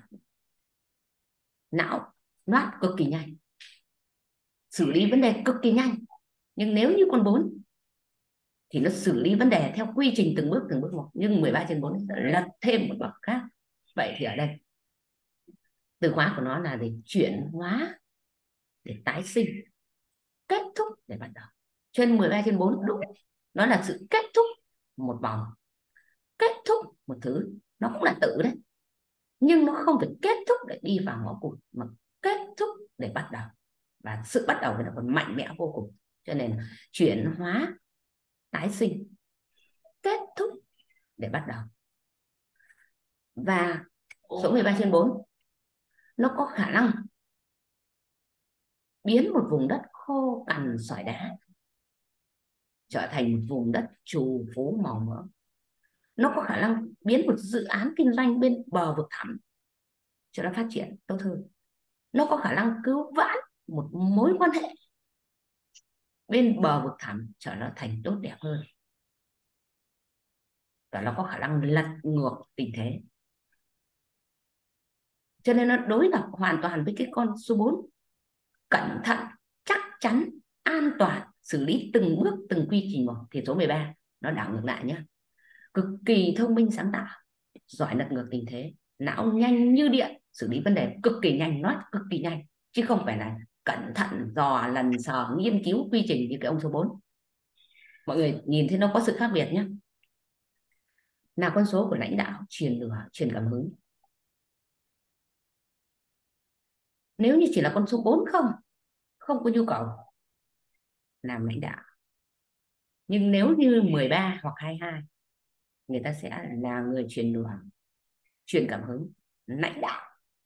não loát cực kỳ nhanh, xử lý vấn đề cực kỳ nhanh. Nhưng nếu như con 4 thì nó xử lý vấn đề theo quy trình từng bước một. Nhưng 13/4 sẽ lật thêm một bậc khác. Vậy thì ở đây từ khóa của nó là để chuyển hóa, để tái sinh, kết thúc để bắt đầu. Cho nên 13/4 đúng, nó là sự kết thúc một vòng, kết thúc một thứ. Nó cũng là tử đấy, nhưng nó không phải kết thúc để đi vào ngõ cụt, mà kết thúc để bắt đầu. Và sự bắt đầu nó còn mạnh mẽ vô cùng. Cho nên chuyển hóa, tái sinh, kết thúc để bắt đầu. Và số 13/4 nó có khả năng biến một vùng đất khô cằn sỏi đá trở thành một vùng đất trù phú màu mỡ. Nó có khả năng biến một dự án kinh doanh bên bờ vực thẳm cho nó phát triển tốt hơn. Nó có khả năng cứu vãn một mối quan hệ bên bờ vực thẳm trở nó thành tốt đẹp hơn. và nó có khả năng lật ngược tình thế. Cho nên nó đối lập hoàn toàn với cái con số 4. Cẩn thận, chắc chắn, an toàn, xử lý từng bước, từng quy trình một. Thì số 13 nó đảo ngược lại nhé. Cực kỳ thông minh sáng tạo, giỏi lật ngược tình thế, não nhanh như điện, xử lý vấn đề cực kỳ nhanh, nói cực kỳ nhanh, chứ không phải là cẩn thận, dò, lần sờ, nghiên cứu quy trình như cái ông số 4. Mọi người nhìn thấy nó có sự khác biệt nhé. Là con số của lãnh đạo, truyền lửa, truyền cảm hứng. Nếu như chỉ là con số 4 không có nhu cầu làm lãnh đạo. Nhưng nếu như 13 hoặc 22, người ta sẽ là người truyền lửa, truyền cảm hứng, lãnh đạo.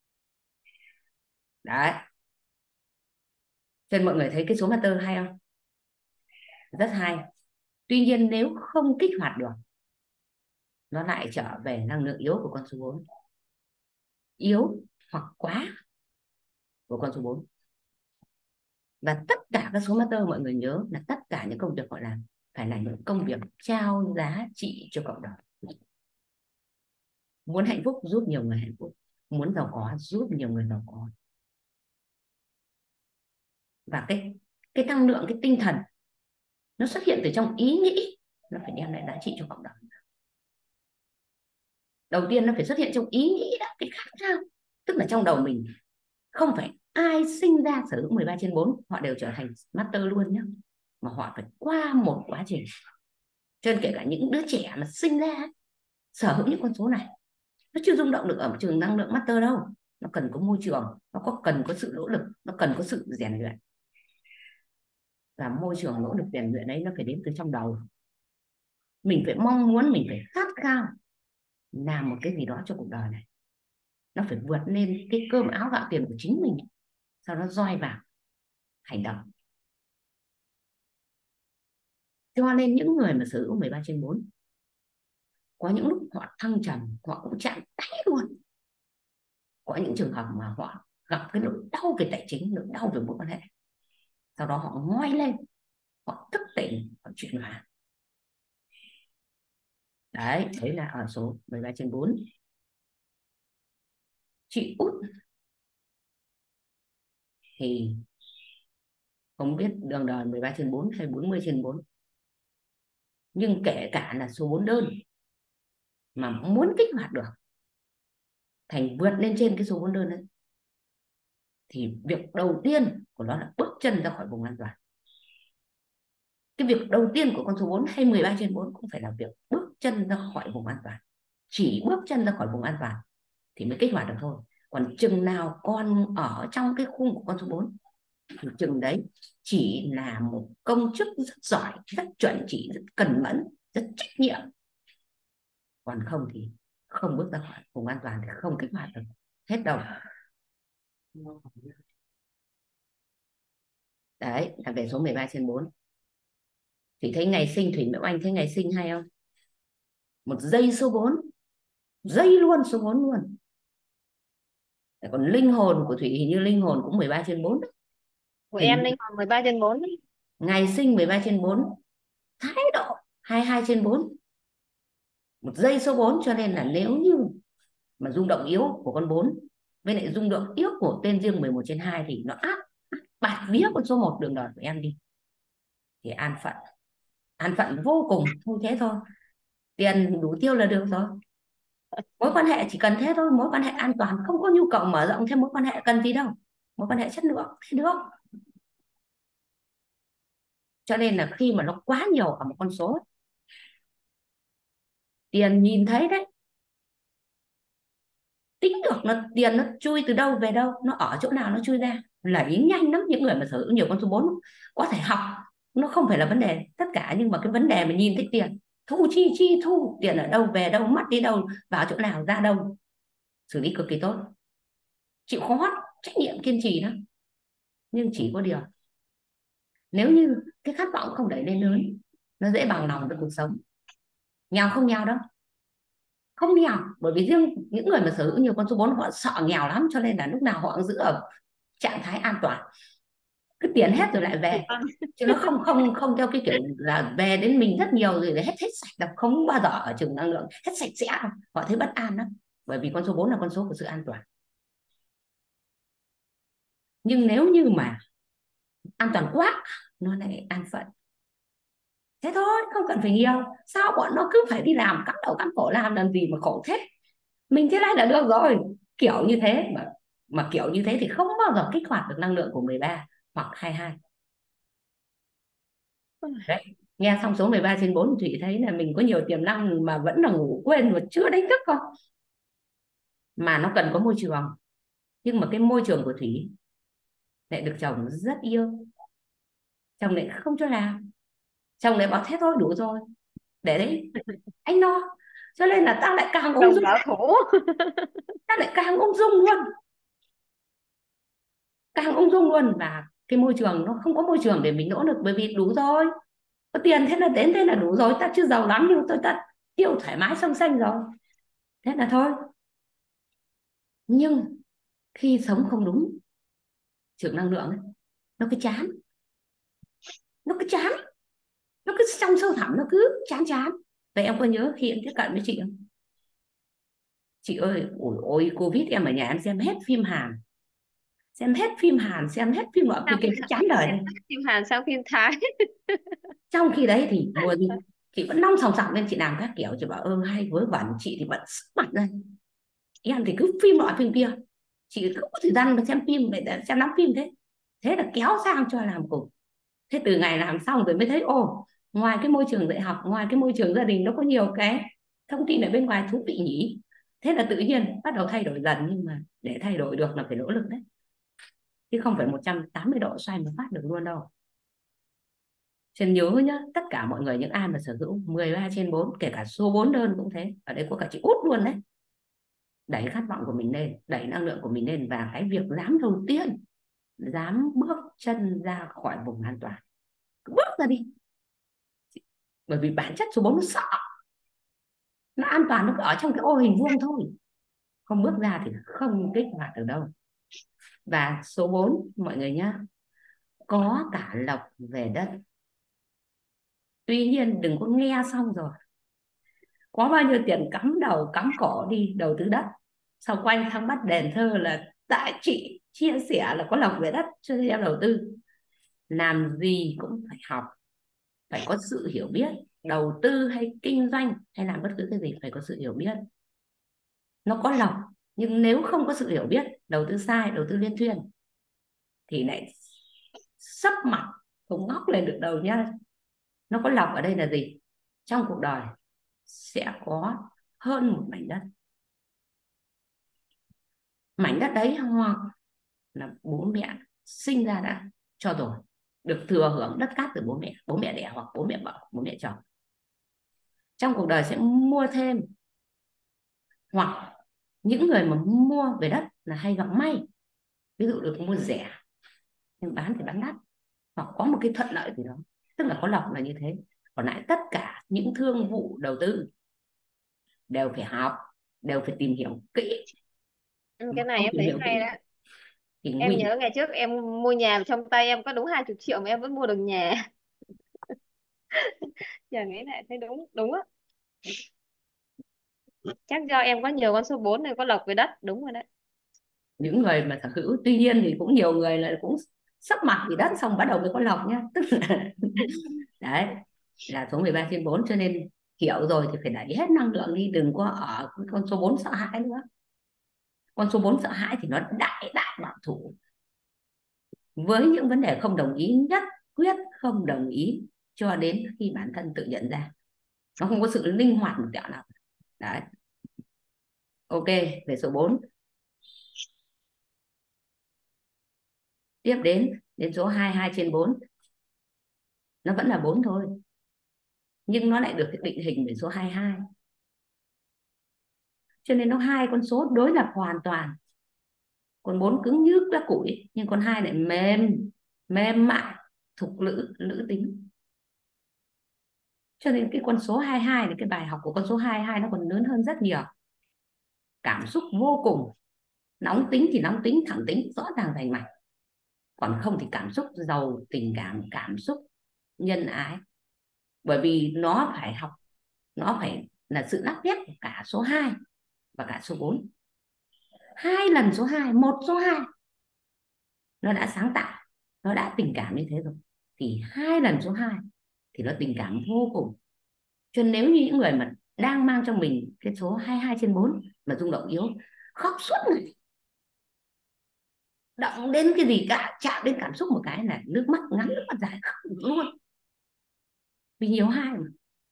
Đấy. Cho nên mọi người thấy cái số master hay không? Rất hay. Tuy nhiên nếu không kích hoạt được, nó lại trở về năng lượng yếu của con số 4. Yếu hoặc quá của con số 4. Và tất cả các số master mọi người nhớ là tất cả những công việc họ làm phải là những công việc trao giá trị cho cộng đồng. Muốn hạnh phúc giúp nhiều người hạnh phúc, muốn giàu có giúp nhiều người giàu có. Và cái năng lượng, cái tinh thần nó xuất hiện từ trong ý nghĩ, nó phải đem lại giá trị cho cộng đồng. Đầu tiên nó phải xuất hiện trong ý nghĩ đã, cái khác nhau. Tức là trong đầu mình không phải ai sinh ra sở hữu 13/4 họ đều trở thành master luôn nhé, mà họ phải qua một quá trình. Cho nên kể cả những đứa trẻ mà sinh ra sở hữu những con số này, nó chưa rung động được ở trường năng lượng master đâu. Nó cần có môi trường, nó cần có sự nỗ lực, nó cần có sự rèn luyện. Và môi trường nỗ lực rèn luyện ấy nó phải đến từ trong đầu. Mình phải mong muốn, mình phải khát khao làm một cái gì đó cho cuộc đời này. Nó phải vượt lên cái cơm áo gạo tiền của chính mình, sau đó roi vào hành động. Cho nên những người mà sở hữu 13/4 có những lúc họ thăng trầm, họ cũng chạm đáy luôn. Có những trường hợp mà họ gặp cái nỗi đau về tài chính, nỗi đau về mối quan hệ, sau đó họ ngoi lên, họ thức tỉnh, họ chuyển hóa. Đấy là ở số 13/4. Chị Út thì không biết đường đời 13/4 hay 40/4, nhưng kể cả là số 4 đơn mà muốn kích hoạt được thành vượt lên trên cái số 4 đơn đấy, thì việc đầu tiên của nó là bước chân ra khỏi vùng an toàn. Cái việc đầu tiên của con số 4 hay 13/4 cũng phải là việc bước chân ra khỏi vùng an toàn. Chỉ bước chân ra khỏi vùng an toàn thì mới kích hoạt được thôi. Còn chừng nào con ở trong cái khung của con số 4 thì chừng đấy chỉ là một công chức rất giỏi, rất chuẩn chỉ, rất cần mẫn, rất trách nhiệm. Còn không thì không bước ra khỏi vùng an toàn thì không kích hoạt được hết đâu. Đấy là về số 13/4. Thì thấy ngày sinh Thủy Mẫu Anh thấy ngày sinh hay không? Một giây số 4, giây luôn số 4 luôn. Còn linh hồn của Thủy hình như linh hồn cũng 13/4. Của em linh hồn 13/4. Ngày sinh 13/4, thái độ 22/4. Một giây số 4, cho nên là nếu như mà rung động yếu của con 4 với lại rung động yếu của tên riêng 11/2 thì nó áp bạt vía con số 1 đường đời của em đi. Thì an phận vô cùng, không thế thôi. Tiền đủ tiêu là được rồi. Mối quan hệ chỉ cần thế thôi, mối quan hệ an toàn, không có nhu cầu mở rộng thêm mối quan hệ, cần gì đâu. Mối quan hệ chất lượng thì được. Cho nên là khi mà nó quá nhiều ở một con số, tiền nhìn thấy đấy, tính được nó tiền nó chui từ đâu về đâu, nó ở chỗ nào nó chui ra, lấy nhanh lắm. Những người mà sở hữu nhiều con số 4 có thể học, nó không phải là vấn đề tất cả, nhưng mà cái vấn đề mà nhìn thấy tiền, thu chi thu, tiền ở đâu về đâu, mất đi đâu, vào chỗ nào ra đâu, xử lý cực kỳ tốt, chịu khó, trách nhiệm, kiên trì đó. Nhưng chỉ có điều nếu như cái khát vọng không đẩy lên lớn, nó dễ bằng lòng với cuộc sống. Nghèo không nghèo đâu, không nghèo, bởi vì riêng những người mà sở hữu nhiều con số 4 họ sợ nghèo lắm, cho nên là lúc nào họ cũng giữ ở trạng thái an toàn. cứ tiền hết rồi lại về, chứ nó không không không theo cái kiểu là về đến mình rất nhiều rồi để hết hết sạch đâu, không bao giờ ở trường năng lượng hết sạch sẽ đâu. Họ thấy bất an lắm, bởi vì con số 4 là con số của sự an toàn. Nhưng nếu như mà an toàn quá nó lại an phận, thế thôi, không cần phải nhiều. Sao bọn nó cứ phải đi làm cắm đầu cắm cổ làm gì mà khổ thế, mình thế này là được rồi, kiểu như thế. Mà kiểu như thế thì không bao giờ kích hoạt được năng lượng của 13 hoặc 22. Đấy, nghe xong số 13/4 Thủy thấy là mình có nhiều tiềm năng mà vẫn là ngủ quên và chưa đánh thức không. Mà nó cần có môi trường, nhưng mà cái môi trường của Thủy lại được chồng rất yêu, chồng lại không cho làm, chồng lại bảo thế thôi đủ rồi, để đấy anh lo. Cho nên là tao lại càng ung Chồng dung, bảo thủ. tao lại càng ung dung luôn, càng ung dung luôn. Và cái môi trường nó không có môi trường để mình nỗ lực, bởi vì đủ rồi, có tiền thế là đến, thế là đủ rồi, ta chưa giàu lắm nhưng tôi ta tiêu thoải mái sông xanh rồi, thế là thôi. Nhưng khi sống không đúng trường năng lượng ấy, nó cứ chán, nó cứ chán, nó cứ trong sâu thẳm nó cứ chán chán. Vậy em có nhớ khi em tiếp cận với chị không? Chị ơi, ôi ôi Covid em ở nhà em xem hết phim Hàn, xem hết phim Hàn, xem hết phim nọ Sao kia phim, chán đời xem này. phim Hàn sao phim Thái. Trong khi đấy thì mùa gì chị vẫn nong sòng sọc lên, chị làm các kiểu, chị bảo hay vớ vẩn, chị thì bận sức mặt lên, em thì cứ phim nọ phim kia, chị không có thời gian mà xem phim để xem lắm phim thế. Thế là kéo sang cho làm cùng. Thế từ ngày làm xong rồi mới thấy ngoài cái môi trường dạy học, ngoài cái môi trường gia đình, nó có nhiều cái thông tin ở bên ngoài thú vị nhỉ. Thế là tự nhiên bắt đầu thay đổi dần, nhưng mà để thay đổi được là phải nỗ lực đấy, chứ không phải 180 độ xoay một phát được luôn đâu. Cho nên nhớ nhá, tất cả mọi người những ai mà sở hữu 13/4, kể cả số 4 đơn cũng thế, ở đây có cả chị Út luôn đấy, đẩy khát vọng của mình lên, đẩy năng lượng của mình lên, và cái việc dám đầu tiên, dám bước chân ra khỏi vùng an toàn, cứ bước ra đi. Bởi vì bản chất số 4 nó sợ, nó an toàn, nó ở trong cái ô hình vuông thôi, không bước ra thì không kích hoạt được đâu. Và số 4 mọi người nhá, có cả lộc về đất. Tuy nhiên đừng có nghe xong rồi có bao nhiêu tiền cắm đầu cắm cổ đi đầu tư đất, sau quanh thăng bắt đền thơ là tại chị chia sẻ là có lộc về đất cho nên em đầu tư. Làm gì cũng phải học, phải có sự hiểu biết, đầu tư hay kinh doanh hay làm bất cứ cái gì phải có sự hiểu biết. Nó có lộc, nhưng nếu không có sự hiểu biết, đầu tư sai, đầu tư liên thuyên thì lại sấp mặt, không ngóc lên được đâu nhá. Nó có lộc ở đây là gì? Trong cuộc đời sẽ có hơn một mảnh đất, mảnh đất đấy hoặc là bố mẹ sinh ra đã cho rồi, được thừa hưởng đất cát từ bố mẹ đẻ hoặc bố mẹ vợ, bố mẹ chồng. Trong cuộc đời sẽ mua thêm, hoặc những người mà mua về đất là hay gặp may, ví dụ được mua rẻ nhưng bán thì bán đắt, hoặc có một cái thuận lợi gì đó, tức là có lộc là như thế. Còn lại tất cả những thương vụ đầu tư đều phải học, đều phải tìm hiểu kỹ. Cái này Không em tìm thấy hiểu hay kỹ đấy. thì Em nguy hiểm. nhớ ngày trước em mua nhà trong tay em có đúng 20 triệu mà em vẫn mua được nhà. Giờ nghĩ lại thấy đúng đúng á. Chắc do em có nhiều con số 4 nên có lộc về đất, đúng rồi đấy. Những người mà sở hữu, tuy nhiên thì cũng nhiều người là cũng sắp mặt vì đất xong bắt đầu mới có lộc nhá, tức là đấy là số 13/4. Cho nên hiểu rồi thì phải đẩy hết năng lượng đi, đừng có ở con số 4 sợ hãi nữa. Con số 4 sợ hãi thì nó đại đại bảo thủ với những vấn đề không đồng ý, nhất quyết không đồng ý cho đến khi bản thân tự nhận ra. Nó không có sự linh hoạt một tẹo nào. Đấy, ok. Về số 4 tiếp đến số 22/4, nó vẫn là 4 thôi, nhưng nó lại được định hình về số 22, cho nên nó hai con số đối lập hoàn toàn. Con 4 cứng như lá củi, nhưng con 2 lại mềm, mềm mại, thục nữ tính. Cho nên cái con số 22 này, cái bài học của con số 22 nó còn lớn hơn rất nhiều. Cảm xúc vô cùng, nóng tính thì nóng tính, thẳng tính rõ ràng rành mạch. Còn không thì cảm xúc giàu tình cảm, cảm xúc nhân ái. Bởi vì nó phải học, nó phải là sự lắp ghép của cả số 2 và cả số 4. 2 lần số 2, một số 2 nó đã sáng tạo, nó đã tình cảm như thế rồi, thì 2 lần số 2 thì nó tình cảm vô cùng. Cho nên nếu như những người mà đang mang trong mình cái số 22/4 mà rung động yếu, khóc suốt ngày, động đến cái gì cả, chạm đến cảm xúc một cái là nước mắt ngắn nước mắt dài, khóc luôn, vì nhiều 2 mà.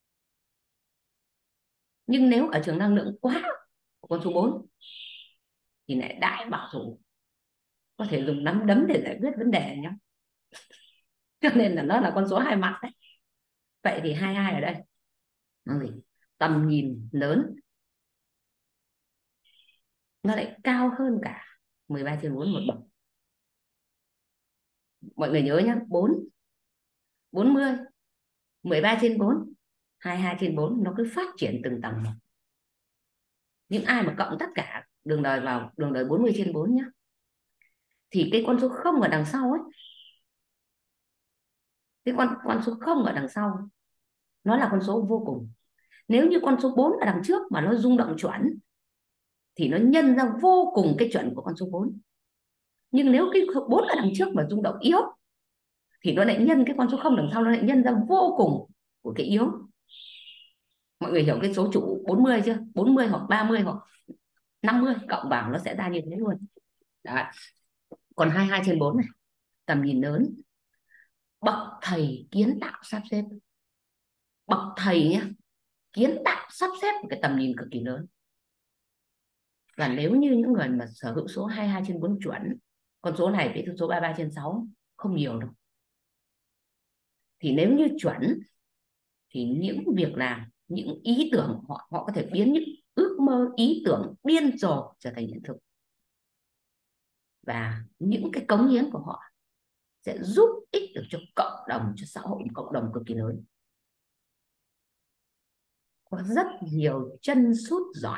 Nhưng nếu ở trường năng lượng quá của con số 4 thì lại đại bảo thủ, có thể dùng nắm đấm để giải quyết vấn đề nhé. Cho nên là nó là con số 2 mặt đấy. Vậy thì 22 ở đây nó gì? Tầm nhìn lớn, nó lại cao hơn cả 13/4 một bậc. Mọi người nhớ nhé, 4, 40, 13/4, 22/4, nó cứ phát triển từng tầng một. Những ai mà cộng tất cả đường đời vào đường đời 40/4 nhé, thì cái con số 0 ở đằng sau ấy, cái con số 0 ở đằng sau nó là con số vô cùng. Nếu như con số 4 ở đằng trước mà nó rung động chuẩn thì nó nhân ra vô cùng cái chuẩn của con số 4. Nhưng nếu cái 4 ở đằng trước mà rung động yếu thì nó lại nhân cái con số 0 đằng sau, nó lại nhân ra vô cùng của cái yếu. Mọi người hiểu cái số trụ 40 chưa? 40 hoặc 30 hoặc 50 cộng vào nó sẽ ra như thế luôn. Đấy. Còn 22/4 này, tầm nhìn lớn, bậc thầy kiến tạo sắp xếp. Bậc thầy nhé, kiến tạo sắp xếp một cái tầm nhìn cực kỳ lớn. Và nếu như những người mà sở hữu số 22/4 chuẩn, con số này với số 33/6 không nhiều đâu, thì nếu như chuẩn thì những việc làm, những ý tưởng của họ có thể biến những ước mơ, ý tưởng điên rồ trở thành hiện thực. Và những cái cống hiến của họ sẽ giúp ích được cho cộng đồng, cho xã hội, cộng đồng cực kỳ lớn. Có rất nhiều chân sút giỏi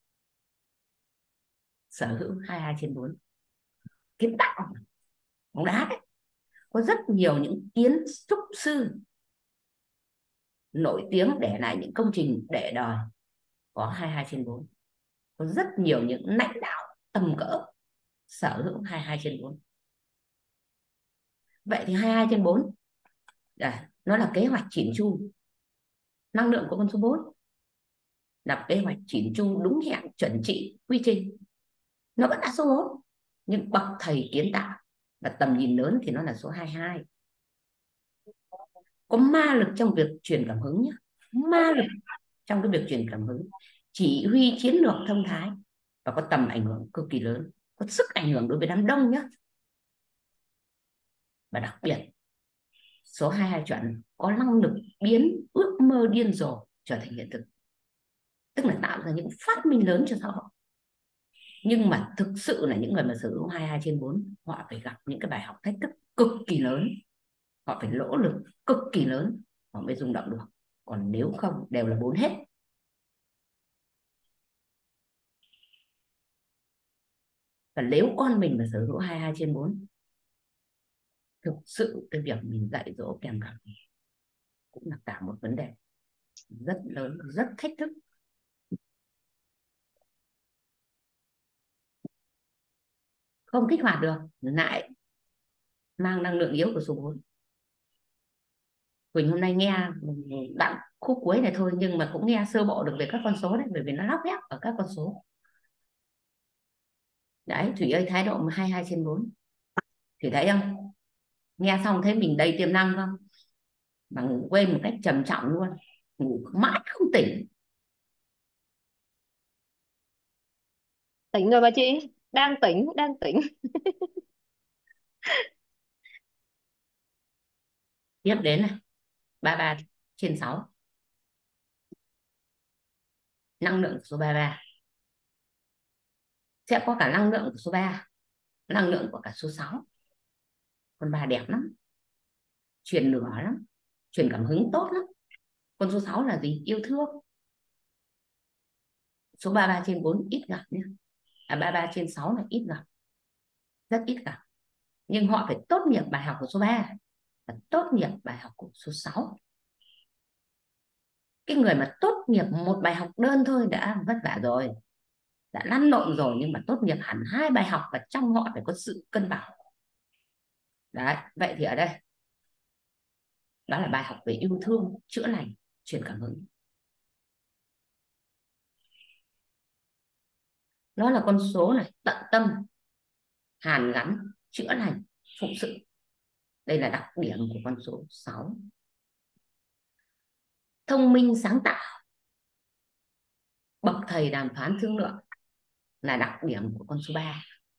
sở hữu 22/4 kiến tạo bóng đá đấy. Có rất nhiều những kiến trúc sư nổi tiếng để lại những công trình để đời có 22/4. Có rất nhiều những lãnh đạo tầm cỡ sở hữu 22/4. Vậy thì 22/4 nó là kế hoạch chỉn chu. Năng lượng của con số 4 là kế hoạch chỉn chu, đúng hẹn, chuẩn trị, quy trình. Nó vẫn là số 4, nhưng bậc thầy kiến tạo và tầm nhìn lớn thì nó là số 22. Có ma lực trong việc truyền cảm hứng nhé, ma lực trong cái việc truyền cảm hứng, chỉ huy chiến lược thông thái, và có tầm ảnh hưởng cực kỳ lớn, có sức ảnh hưởng đối với đám đông nhé. Và đặc biệt số 22 chuẩn có năng lực biến ước mơ điên rồ trở thành hiện thực, tức là tạo ra những phát minh lớn cho xã hội. Nhưng mà thực sự là những người mà sở hữu 22/4 họ phải gặp những cái bài học thách thức cực kỳ lớn, họ phải nỗ lực cực kỳ lớn họ mới rung động được. Còn nếu không đều là 4 hết. Và nếu con mình mà sở hữu 22/4, thực sự cái việc mình dạy dỗ kèm cặp cũng là cả một vấn đề rất lớn, rất thách thức. Không kích hoạt được lại mang năng lượng yếu của số 4. Quỳnh hôm nay nghe đoạn khúc cuối này thôi nhưng mà cũng nghe sơ bộ được về các con số đấy, bởi vì nó lóc ghép ở các con số. Đấy, Thủy ơi, thái độ 22/4 Thủy thấy không? Nghe xong thấy mình đầy tiềm năng không? Mà ngủ quên một cách trầm trọng luôn, ngủ mãi không tỉnh. Tỉnh rồi bà chị, đang tỉnh, đang tỉnh. Tiếp đến này, 33/6, năng lượng của số 33 sẽ có cả năng lượng của số 3, năng lượng của cả số 6. Con 3 đẹp lắm, truyền lửa lắm, truyền cảm hứng tốt lắm. Con số 6 là gì? Yêu thương. Số 33/4 ít gặp nhé. 33/6 là ít gặp, rất ít gặp. nhưng họ phải tốt nghiệp bài học của số 3 và tốt nghiệp bài học của số 6. Cái người mà tốt nghiệp một bài học đơn thôi đã vất vả rồi, đã lăn lộn rồi, nhưng mà tốt nghiệp hẳn 2 bài học và trong họ phải có sự cân bằng. Đấy, vậy thì ở đây đó là bài học về yêu thương, chữa lành, truyền cảm hứng. Nó là con số này, tận tâm, hàn gắn, chữa lành, phụng sự. Đây là đặc điểm của con số 6. Thông minh, sáng tạo, bậc thầy đàm phán thương lượng là đặc điểm của con số 3.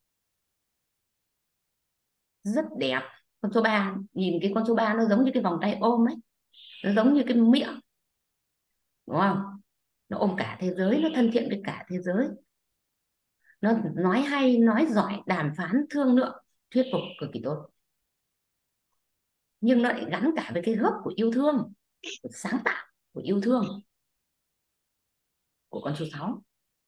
Rất đẹp. Con số 3, nhìn cái con số 3 nó giống như cái vòng tay ôm ấy, nó giống như cái miệng, đúng không? Nó ôm cả thế giới, nó thân thiện với cả thế giới, nó nói hay, nói giỏi, đàm phán thương lượng, thuyết phục cực kỳ tốt. Nhưng nó lại gắn cả với cái gốc của yêu thương, của sáng tạo, của yêu thương của con số 6.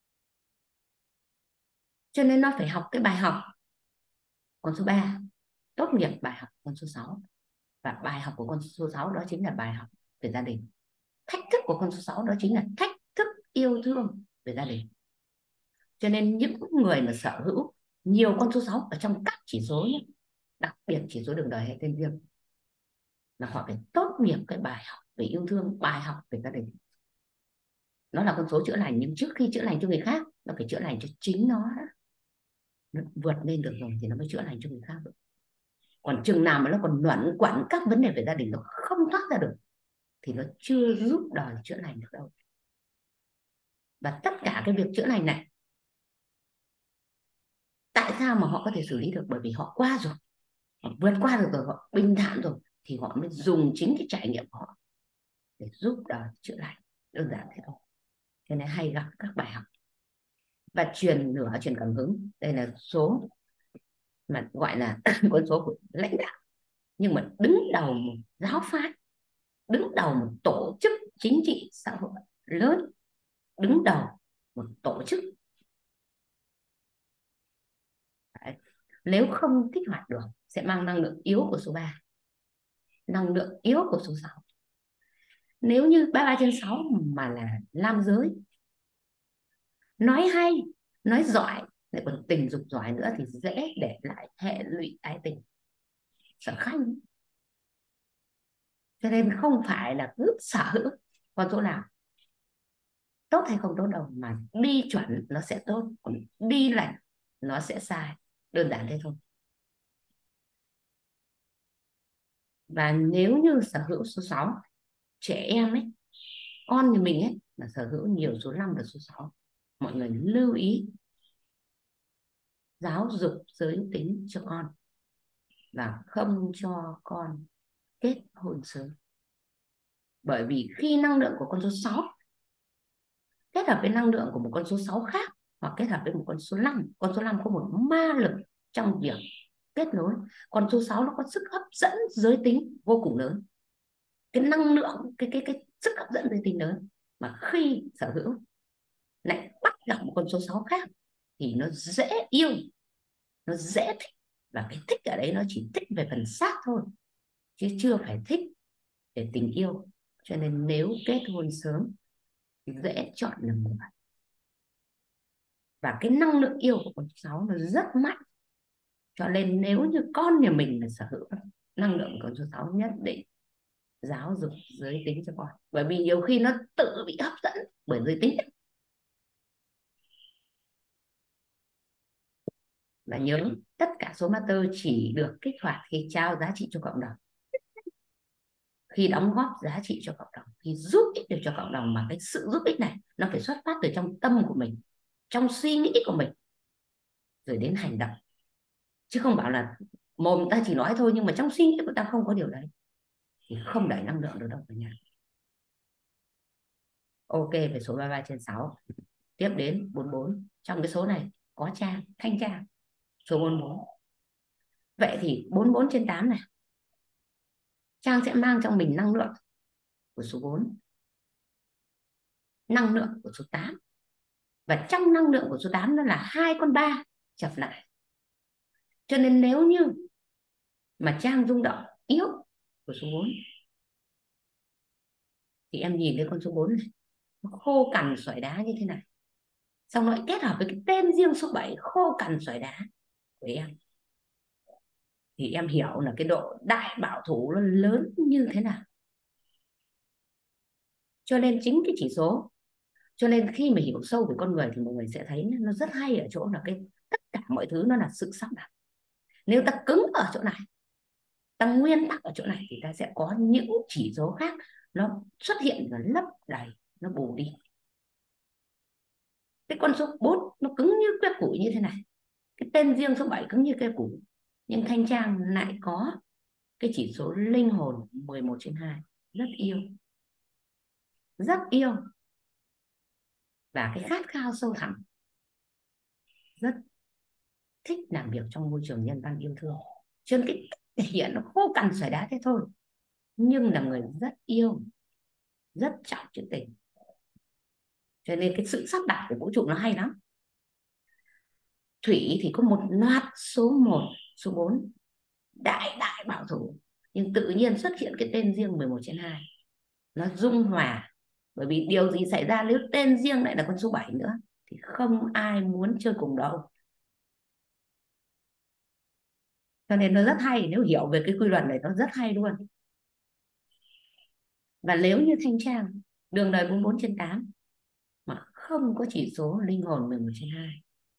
Cho nên nó phải học cái bài học con số 3, tốt nghiệp bài học con số 6. Và bài học của con số 6 đó chính là bài học về gia đình. Thách thức của con số 6 đó chính là thách thức yêu thương về gia đình. Cho nên những người mà sở hữu nhiều con số 6 ở trong các chỉ số nhé, đặc biệt chỉ số đường đời hệ tên riêng, là họ phải tốt nghiệp cái bài học về yêu thương, bài học về gia đình. Nó là con số chữa lành, nhưng trước khi chữa lành cho người khác, nó phải chữa lành cho chính nó. Nó vượt lên được rồi thì nó mới chữa lành cho người khác được. Còn chừng nào mà nó còn luẩn quẩn các vấn đề về gia đình, nó không thoát ra được, thì nó chưa giúp đời chữa lành được đâu. Và tất cả cái việc chữa lành này, tại sao mà họ có thể xử lý được? Bởi vì họ qua rồi, họ vượt qua được rồi, họ bình thản rồi, thì họ mới dùng chính cái trải nghiệm của họ để giúp đời chữa lành. Đơn giản thế thôi. Cho nên hay gặp các bài học. Và truyền cảm hứng, đây là số mà gọi là con số của lãnh đạo, nhưng mà đứng đầu một giáo phái, đứng đầu một tổ chức chính trị xã hội lớn, đứng đầu một tổ chức. Đấy. Nếu không kích hoạt được sẽ mang năng lượng yếu của số 3, năng lượng yếu của số 6. Nếu như 33/6 mà là nam giới, nói hay, nói giỏi, lại còn tình dục giỏi nữa, thì dễ để lại hệ lụy ái tình, sở khanh. Cho nên không phải là cứ sở hữu con số nào tốt hay không tốt đâu, mà đi chuẩn nó sẽ tốt, còn đi lệch nó sẽ sai. Đơn giản thế thôi. Và nếu như sở hữu số 6, trẻ em ấy, con nhà mình ấy, là sở hữu nhiều số 5 và số 6, mọi người lưu ý giáo dục giới tính cho con và không cho con kết hôn sớm. Bởi vì khi năng lượng của con số 6 kết hợp với năng lượng của một con số 6 khác, hoặc kết hợp với một con số 5, con số 5 có một ma lực trong việc kết nối, còn số 6 nó có sức hấp dẫn giới tính vô cùng lớn. Cái năng lượng, cái sức hấp dẫn giới tính lớn, mà khi sở hữu lại bắt gặp một con số 6 khác thì nó dễ yêu, nó dễ thích. Và cái thích ở đấy nó chỉ thích về phần xác thôi, chứ chưa phải thích về tình yêu. Cho nên nếu kết hôn sớm thì dễ chọn lầm người. Và cái năng lượng yêu của con số 6 nó rất mạnh. Cho nên nếu như con nhà mình là sở hữu năng lượng của con số 6, nhất định giáo dục giới tính cho con. Bởi vì nhiều khi nó tự bị hấp dẫn bởi giới tính. Và nhớ, tất cả số master chỉ được kích hoạt khi trao giá trị cho cộng đồng, khi đóng góp giá trị cho cộng đồng, khi giúp ích được cho cộng đồng. Mà cái sự giúp ích này nó phải xuất phát từ trong tâm của mình, trong suy nghĩ của mình, rồi đến hành động. Chứ không bảo là mồm ta chỉ nói thôi, nhưng mà trong suy nghĩ của ta không có điều đấy, thì không đẩy năng lượng được đâu cả nhà. Ok, về số 33/6. Tiếp đến 44. Trong cái số này có Trang, Thanh Trang, số 44. Vậy thì 44/8 này, Trang sẽ mang trong mình năng lượng của số 4, năng lượng của số 8. Và trong năng lượng của số 8 nó là 2 con 3 chập lại. Cho nên nếu như mà Trang rung động yếu của số 4 thì em nhìn thấy con số 4 này, nó khô cằn sỏi đá như thế này, xong lại kết hợp với cái tên riêng số 7 khô cằn sỏi đá của em, thì em hiểu là cái độ đại bảo thủ nó lớn như thế nào. Cho nên chính cái chỉ số, cho nên khi mà hiểu sâu về con người thì mọi người sẽ thấy nó rất hay ở chỗ là cái tất cả mọi thứ nó là sự sắp đặt. Nếu ta cứng ở chỗ này, ta nguyên tắc ở chỗ này, thì ta sẽ có những chỉ số khác nó xuất hiện và lấp đầy, nó bù đi. Cái con số 4 nó cứng như que củi như thế này, cái tên riêng số 7 cứng như que củi, nhưng Thanh Trang lại có cái chỉ số linh hồn 11/2, rất yêu, rất yêu, và cái khát khao sâu thẳm, rất thích làm việc trong môi trường nhân văn yêu thương. Cho nên cái thể hiện nó khô cằn sỏi đá thế thôi, nhưng là người rất yêu, rất trọng chữ tình. Cho nên cái sự sắp đặt của vũ trụ nó hay lắm. Thủy thì có một loạt số 1, số 4 đại đại bảo thủ, nhưng tự nhiên xuất hiện cái tên riêng 11/2, nó dung hòa. Bởi vì điều gì xảy ra nếu tên riêng lại là con số 7 nữa thì không ai muốn chơi cùng đâu. Cho nên nó rất hay, nếu hiểu về cái quy luật này nó rất hay luôn. Và nếu như Thanh Trang đường đời 44/8 mà không có chỉ số linh hồn 11/2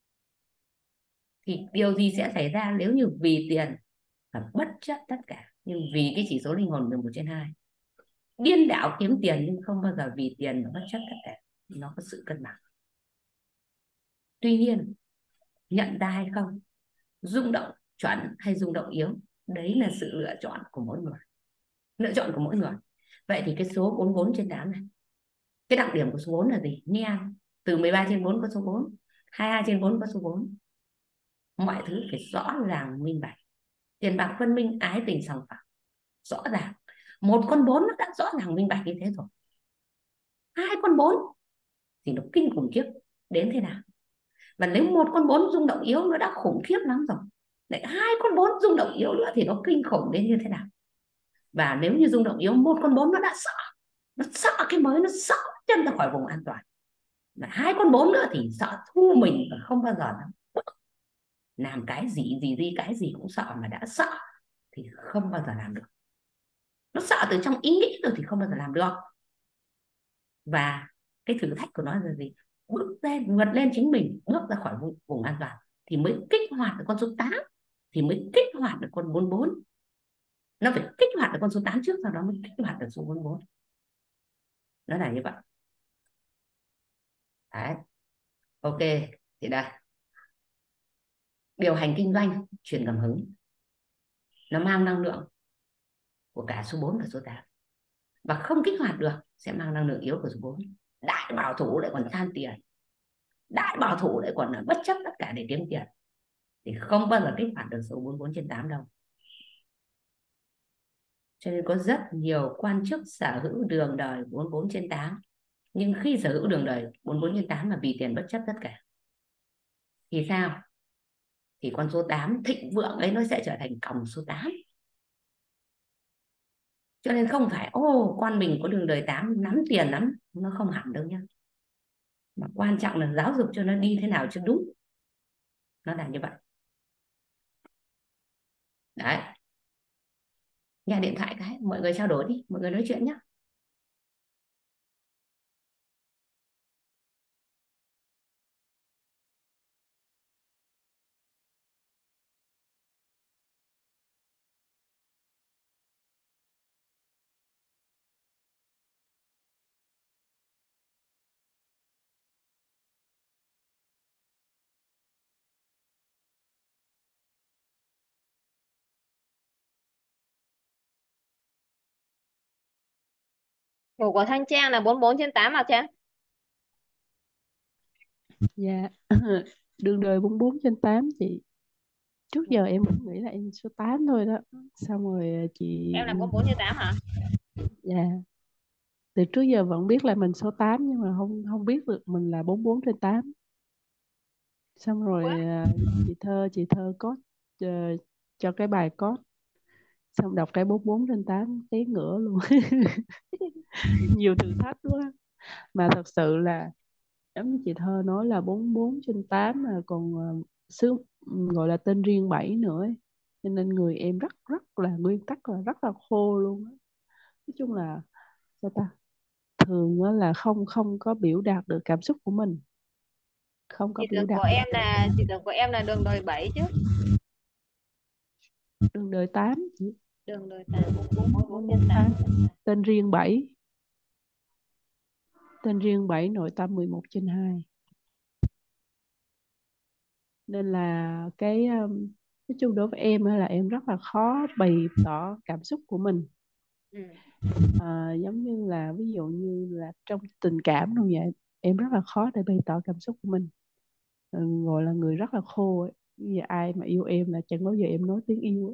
thì điều gì sẽ xảy ra nếu như vì tiền và bất chấp tất cả, nhưng vì cái chỉ số linh hồn 11/2 điên đảo kiếm tiền, nhưng không bao giờ vì tiền mà bất chấp tất cả. Nó có sự cân bằng. Tuy nhiên, nhận ra hay không, rung động chuẩn hay rung động yếu, đấy là sự lựa chọn của mỗi người, lựa chọn của mỗi người. Vậy thì cái số 44/8 này, cái đặc điểm của số 4 là gì? Nghe từ 13/4 có số 4, 22/4 có số 4, mọi thứ phải rõ ràng minh bạch, tiền bạc phân minh, ái tình sòng phẳng, rõ ràng. Một con 4 nó đã rõ ràng minh bạch như thế rồi, hai con 4 thì nó kinh khủng khiếp đến thế nào. Và nếu một con 4 rung động yếu nó đã khủng khiếp lắm rồi, lại hai con 4 rung động yếu nữa thì nó kinh khủng đến như thế nào. Và nếu như rung động yếu, một con 4 nó đã sợ, nó sợ cái mới, nó sợ chân ra khỏi vùng an toàn. Và hai con 4 nữa thì sợ thu mình và không bao giờ nó làm cái gì cái gì cũng sợ, mà đã sợ thì không bao giờ làm được. Nó sợ từ trong ý nghĩ rồi thì không bao giờ làm được. Và cái thử thách của nó là gì? Bước lên, vượt lên chính mình, bước ra khỏi vùng an toàn thì mới kích hoạt được con số 8, thì mới kích hoạt được con 44. Nó phải kích hoạt được con số 8 trước, sau đó mới kích hoạt được số 44. Nó là như vậy. Đấy. Ok, thì đây. Điều hành kinh doanh, truyền cảm hứng, nó mang năng lượng của cả số 4 và số 8. Và không kích hoạt được sẽ mang năng lượng yếu của số 4. Đại bảo thủ lại còn than tiền, đại bảo thủ lại còn là bất chấp tất cả để kiếm tiền, thì không bao giờ kích hoạt được số 44/8 đâu. Cho nên có rất nhiều quan chức sở hữu đường đời 44/8, nhưng khi sở hữu đường đời 44/8 mà vì tiền bất chấp tất cả thì sao? Thì con số 8 thịnh vượng ấy nó sẽ trở thành còng số 8. Cho nên không phải con mình có đường đời 8 nắm tiền lắm, nó không hẳn đâu nhá. Mà quan trọng là giáo dục cho nó đi thế nào cho đúng. Nó là như vậy. Đấy. Nghe điện thoại cái, mọi người trao đổi đi, mọi người nói chuyện nhé. Của Thanh Trang là 44/8 à Trang? Dạ. Đường đời 44/8 chị. Trước giờ em vẫn nghĩ là em số 8 thôi đó. Xong rồi chị... Em là 44/8 hả? Dạ. Từ trước giờ vẫn biết là mình số 8 nhưng mà không không biết được mình là 44/8. Xong rồi chị thơ code cho cái bài code xong đọc cái 44/8 té ngửa luôn. Nhiều thử thách quá, mà thật sự là giống như chị Thơ nói là 44/8 mà còn sứ gọi là tên riêng 7 nữa ấy. Cho nên người em rất rất là nguyên tắc, là rất là khô luôn á. Nói chung là sao ta, thường á là không không có biểu đạt được cảm xúc của mình, không có Chị biểu tưởng đạt của em là đường đời 7 chứ. đường đời 8, Đường đời 8, 44/8 44/8. tên riêng 7, tên riêng 7 nội tâm 11/2. Nên là cái nói chung đối với em á là em rất là khó bày tỏ cảm xúc của mình. Ừ. Giống như là ví dụ như là trong tình cảm luôn vậy, em rất là khó để bày tỏ cảm xúc của mình. Gọi là người rất là khô ấy. Bây giờ ai mà yêu em là chẳng bao giờ em nói tiếng yêu.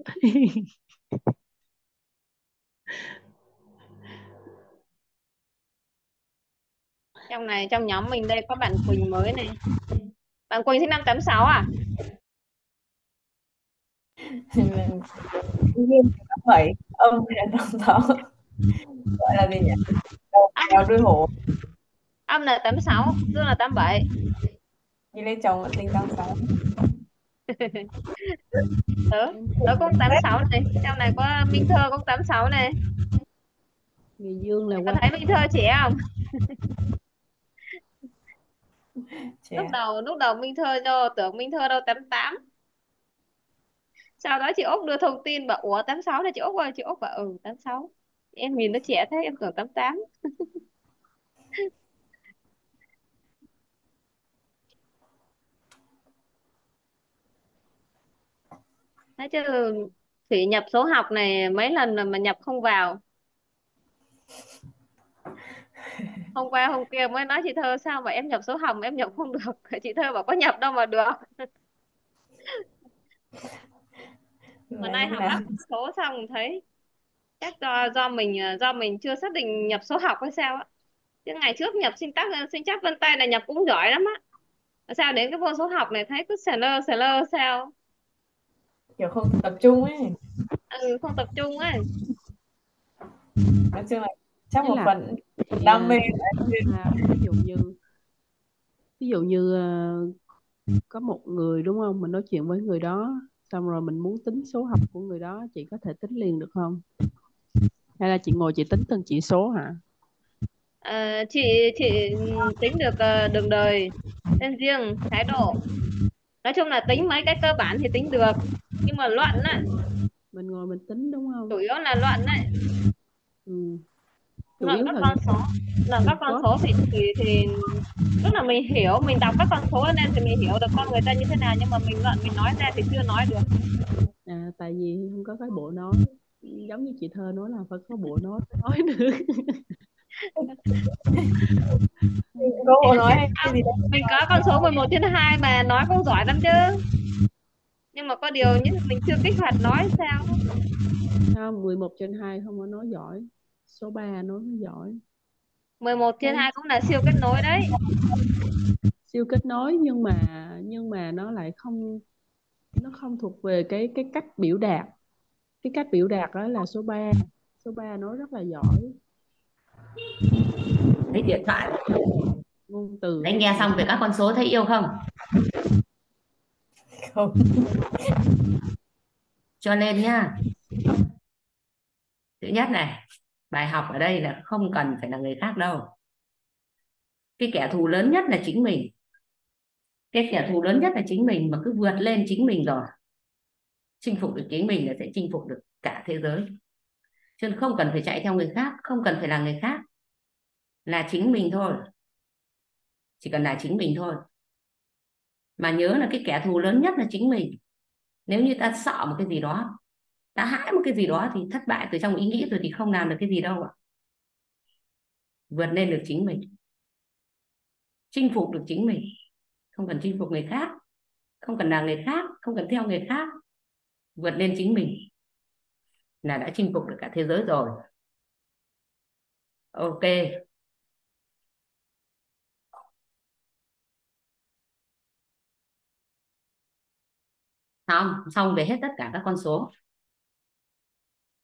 Trong này, trong nhóm mình đây có bạn Quỳnh mới này. Bạn Quỳnh sinh năm 86 à? Nhiên cấp 7 âm thì là năm sáu, gọi là gì nhỉ, đầu Âm, mèo đuôi hổ, âm là 86, dương là 87. như lấy chồng ở tinh 86. Tớ cũng 86 này. Trong này có Minh Thơ cũng 86 này. Người Dương là Có quan thấy Minh Thơ trẻ không? Lúc Trẻ. đầu lúc đầu Minh Thơ tưởng Minh Thơ đâu 88. Sau đó chị Úc đưa thông tin bảo ủa 86 là chị Úc ơi, chị Úc bảo 86. Em nhìn nó trẻ thế em tưởng 88. Nói chứ Thủy nhập số học này mấy lần mà nhập không vào. Hôm qua hôm kia mới nói chị Thơ sao mà em nhập số học mà em nhập không được. Chị Thơ bảo có nhập đâu mà được. Hôm Là nay lúc học nào lắp số xong thấy chắc do mình chưa xác định nhập số học hay sao á. Chứ ngày trước nhập sinh trắc vân tay là nhập cũng giỏi lắm á. Sao đến cái môn số học này thấy cứ sờ lơ sao? kiểu không tập trung ấy, Ừ, không tập trung ấy. nói chung là chắc với một lại phần đam mê ví dụ như có một người đúng không, mình nói chuyện với người đó xong rồi mình muốn tính số học của người đó, chị có thể tính liền được không, hay là chị ngồi chị tính từng chỉ số hả? Chị tính được đường đời, tên riêng, thái độ. Nói chung là tính mấy cái cơ bản thì tính được. Nhưng mà luận á, Mình ngồi mình tính đúng chủ không? yếu là luận ấy. Ừ. Chủ Luận yếu các là con số. Luận các mình con có số thì tức là mình hiểu, mình đọc các con số nên thì mình hiểu được con người ta như thế nào, nhưng mà mình luận mình nói ra thì chưa nói được. tại vì không có cái bộ nói, giống như chị Thơ nói là phải có bộ nói nữa. có bộ nói hay cái gì đấy. Mình có con số 11/2 mà nói cũng giỏi lắm chứ. Nhưng mà có điều nhất mình chưa kích hoạt nói sao. Không, 11/2 không có nói giỏi, số 3 nói mới giỏi. 11/2 Cái cũng là siêu kết nối đấy. siêu kết nối, nhưng mà nó lại không, nó không thuộc về cái cách biểu đạt. Cái cách biểu đạt đó là số 3, số 3 nói rất là giỏi, Lấy điện thoại ngôn từ đấy, rất nghe là xong về các con số thấy yêu không? Không. Cho nên nhá, thứ nhất này, bài học ở đây là không cần phải là người khác đâu. Cái kẻ thù lớn nhất là chính mình. Cái kẻ thù lớn nhất là chính mình, mà cứ vượt lên chính mình rồi, chinh phục được chính mình là sẽ chinh phục được cả thế giới. Cho nên không cần phải chạy theo người khác, không cần phải là người khác, là chính mình thôi. Chỉ cần là chính mình thôi. Mà nhớ là cái kẻ thù lớn nhất là chính mình. Nếu như ta sợ một cái gì đó, ta hãi một cái gì đó, thì thất bại từ trong ý nghĩ rồi thì không làm được cái gì đâu ạ. Vượt lên được chính mình, chinh phục được chính mình, không cần chinh phục người khác, không cần là người khác, không cần theo người khác, vượt lên chính mình là đã chinh phục được cả thế giới rồi. Ok. Xong về hết tất cả các con số.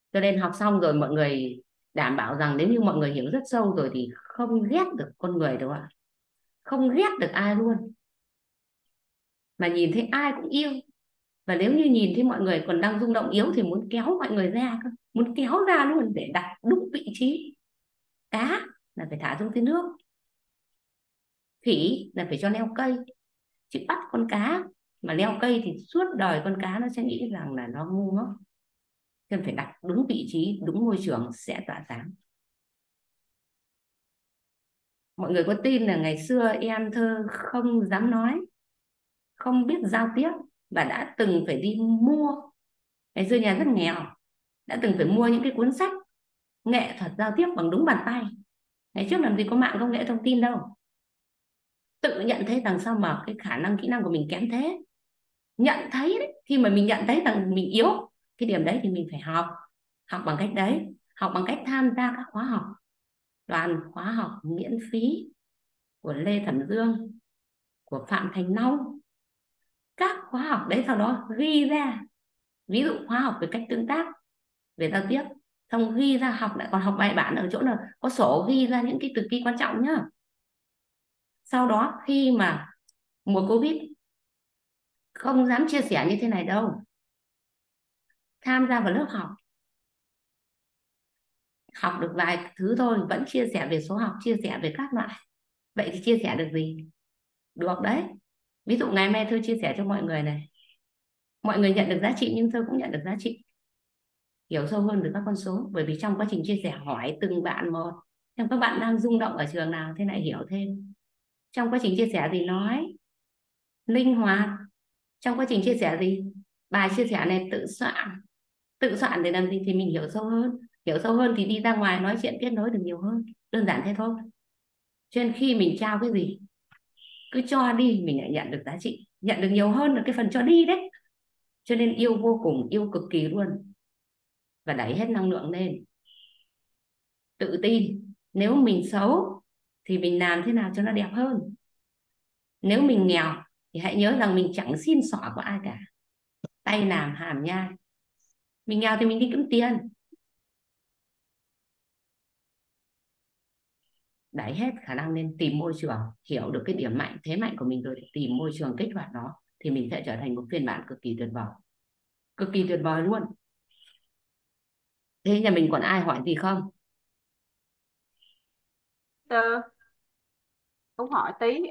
Cho nên học xong rồi mọi người đảm bảo rằng nếu như mọi người hiểu rất sâu rồi thì không ghét được con người đâu ạ, không ghét được ai luôn, mà nhìn thấy ai cũng yêu. Và nếu như nhìn thấy mọi người còn đang rung động yếu thì muốn kéo mọi người ra cơ, muốn kéo ra luôn để đặt đúng vị trí. Cá là phải thả xuống dưới nước, khỉ là phải cho leo cây, chứ bắt con cá mà leo cây thì suốt đời con cá nó sẽ nghĩ rằng là nó ngu ngốc. Nên phải đặt đúng vị trí, đúng môi trường sẽ tỏa sáng. Mọi người có tin là ngày xưa em thơ không dám nói, không biết giao tiếp, và đã từng phải đi mua, ngày xưa nhà rất nghèo, đã từng phải mua những cái cuốn sách nghệ thuật giao tiếp bằng đúng bàn tay. Ngày trước làm gì có mạng công nghệ thông tin đâu, tự nhận thấy rằng sao mà cái khả năng kỹ năng của mình kém thế. Nhận thấy đấy, khi mà mình nhận thấy rằng mình yếu cái điểm đấy thì mình phải học. Học bằng cách đấy, học bằng cách tham gia các khóa học, toàn khóa học miễn phí của Lê Thẩm Dương, của Phạm Thành Long. Các khóa học đấy sau đó ghi ra, ví dụ khóa học về cách tương tác, về giao tiếp, xong ghi ra, học lại còn học bài bản ở chỗ là có sổ ghi ra những cái từ ghi quan trọng nhá. Sau đó khi mà mùa Covid không dám chia sẻ như thế này đâu, tham gia vào lớp học, học được vài thứ thôi vẫn chia sẻ về số học, chia sẻ về các loại. Vậy thì chia sẻ được gì? Được đấy. Ví dụ ngày hôm nay Thư chia sẻ cho mọi người này, mọi người nhận được giá trị nhưng Thư cũng nhận được giá trị, hiểu sâu hơn về các con số. Bởi vì trong quá trình chia sẻ hỏi từng bạn một, xem các bạn đang rung động ở trường nào, thế lại hiểu thêm. Trong quá trình chia sẻ thì nói linh hoạt, trong quá trình chia sẻ thì bài chia sẻ này tự soạn để làm gì thì mình hiểu sâu hơn, hiểu sâu hơn thì đi ra ngoài nói chuyện kết nối được nhiều hơn, đơn giản thế thôi. Cho nên khi mình trao cái gì cứ cho đi, mình lại nhận được giá trị, nhận được nhiều hơn là cái phần cho đi đấy. Cho nên yêu vô cùng, yêu cực kỳ luôn, và đẩy hết năng lượng lên. Tự tin, nếu mình xấu thì mình làm thế nào cho nó đẹp hơn. Nếu mình nghèo thì hãy nhớ rằng mình chẳng xin xỏ của ai cả, tay làm hàm nhai. Mình nghèo thì mình đi kiếm tiền. Đẩy hết khả năng lên, tìm môi trường, hiểu được cái điểm mạnh, thế mạnh của mình rồi thì tìm môi trường kích hoạt nó, thì mình sẽ trở thành một phiên bản cực kỳ tuyệt vời, cực kỳ tuyệt vời luôn. Thế nhà mình còn ai hỏi gì không? Cũng hỏi tí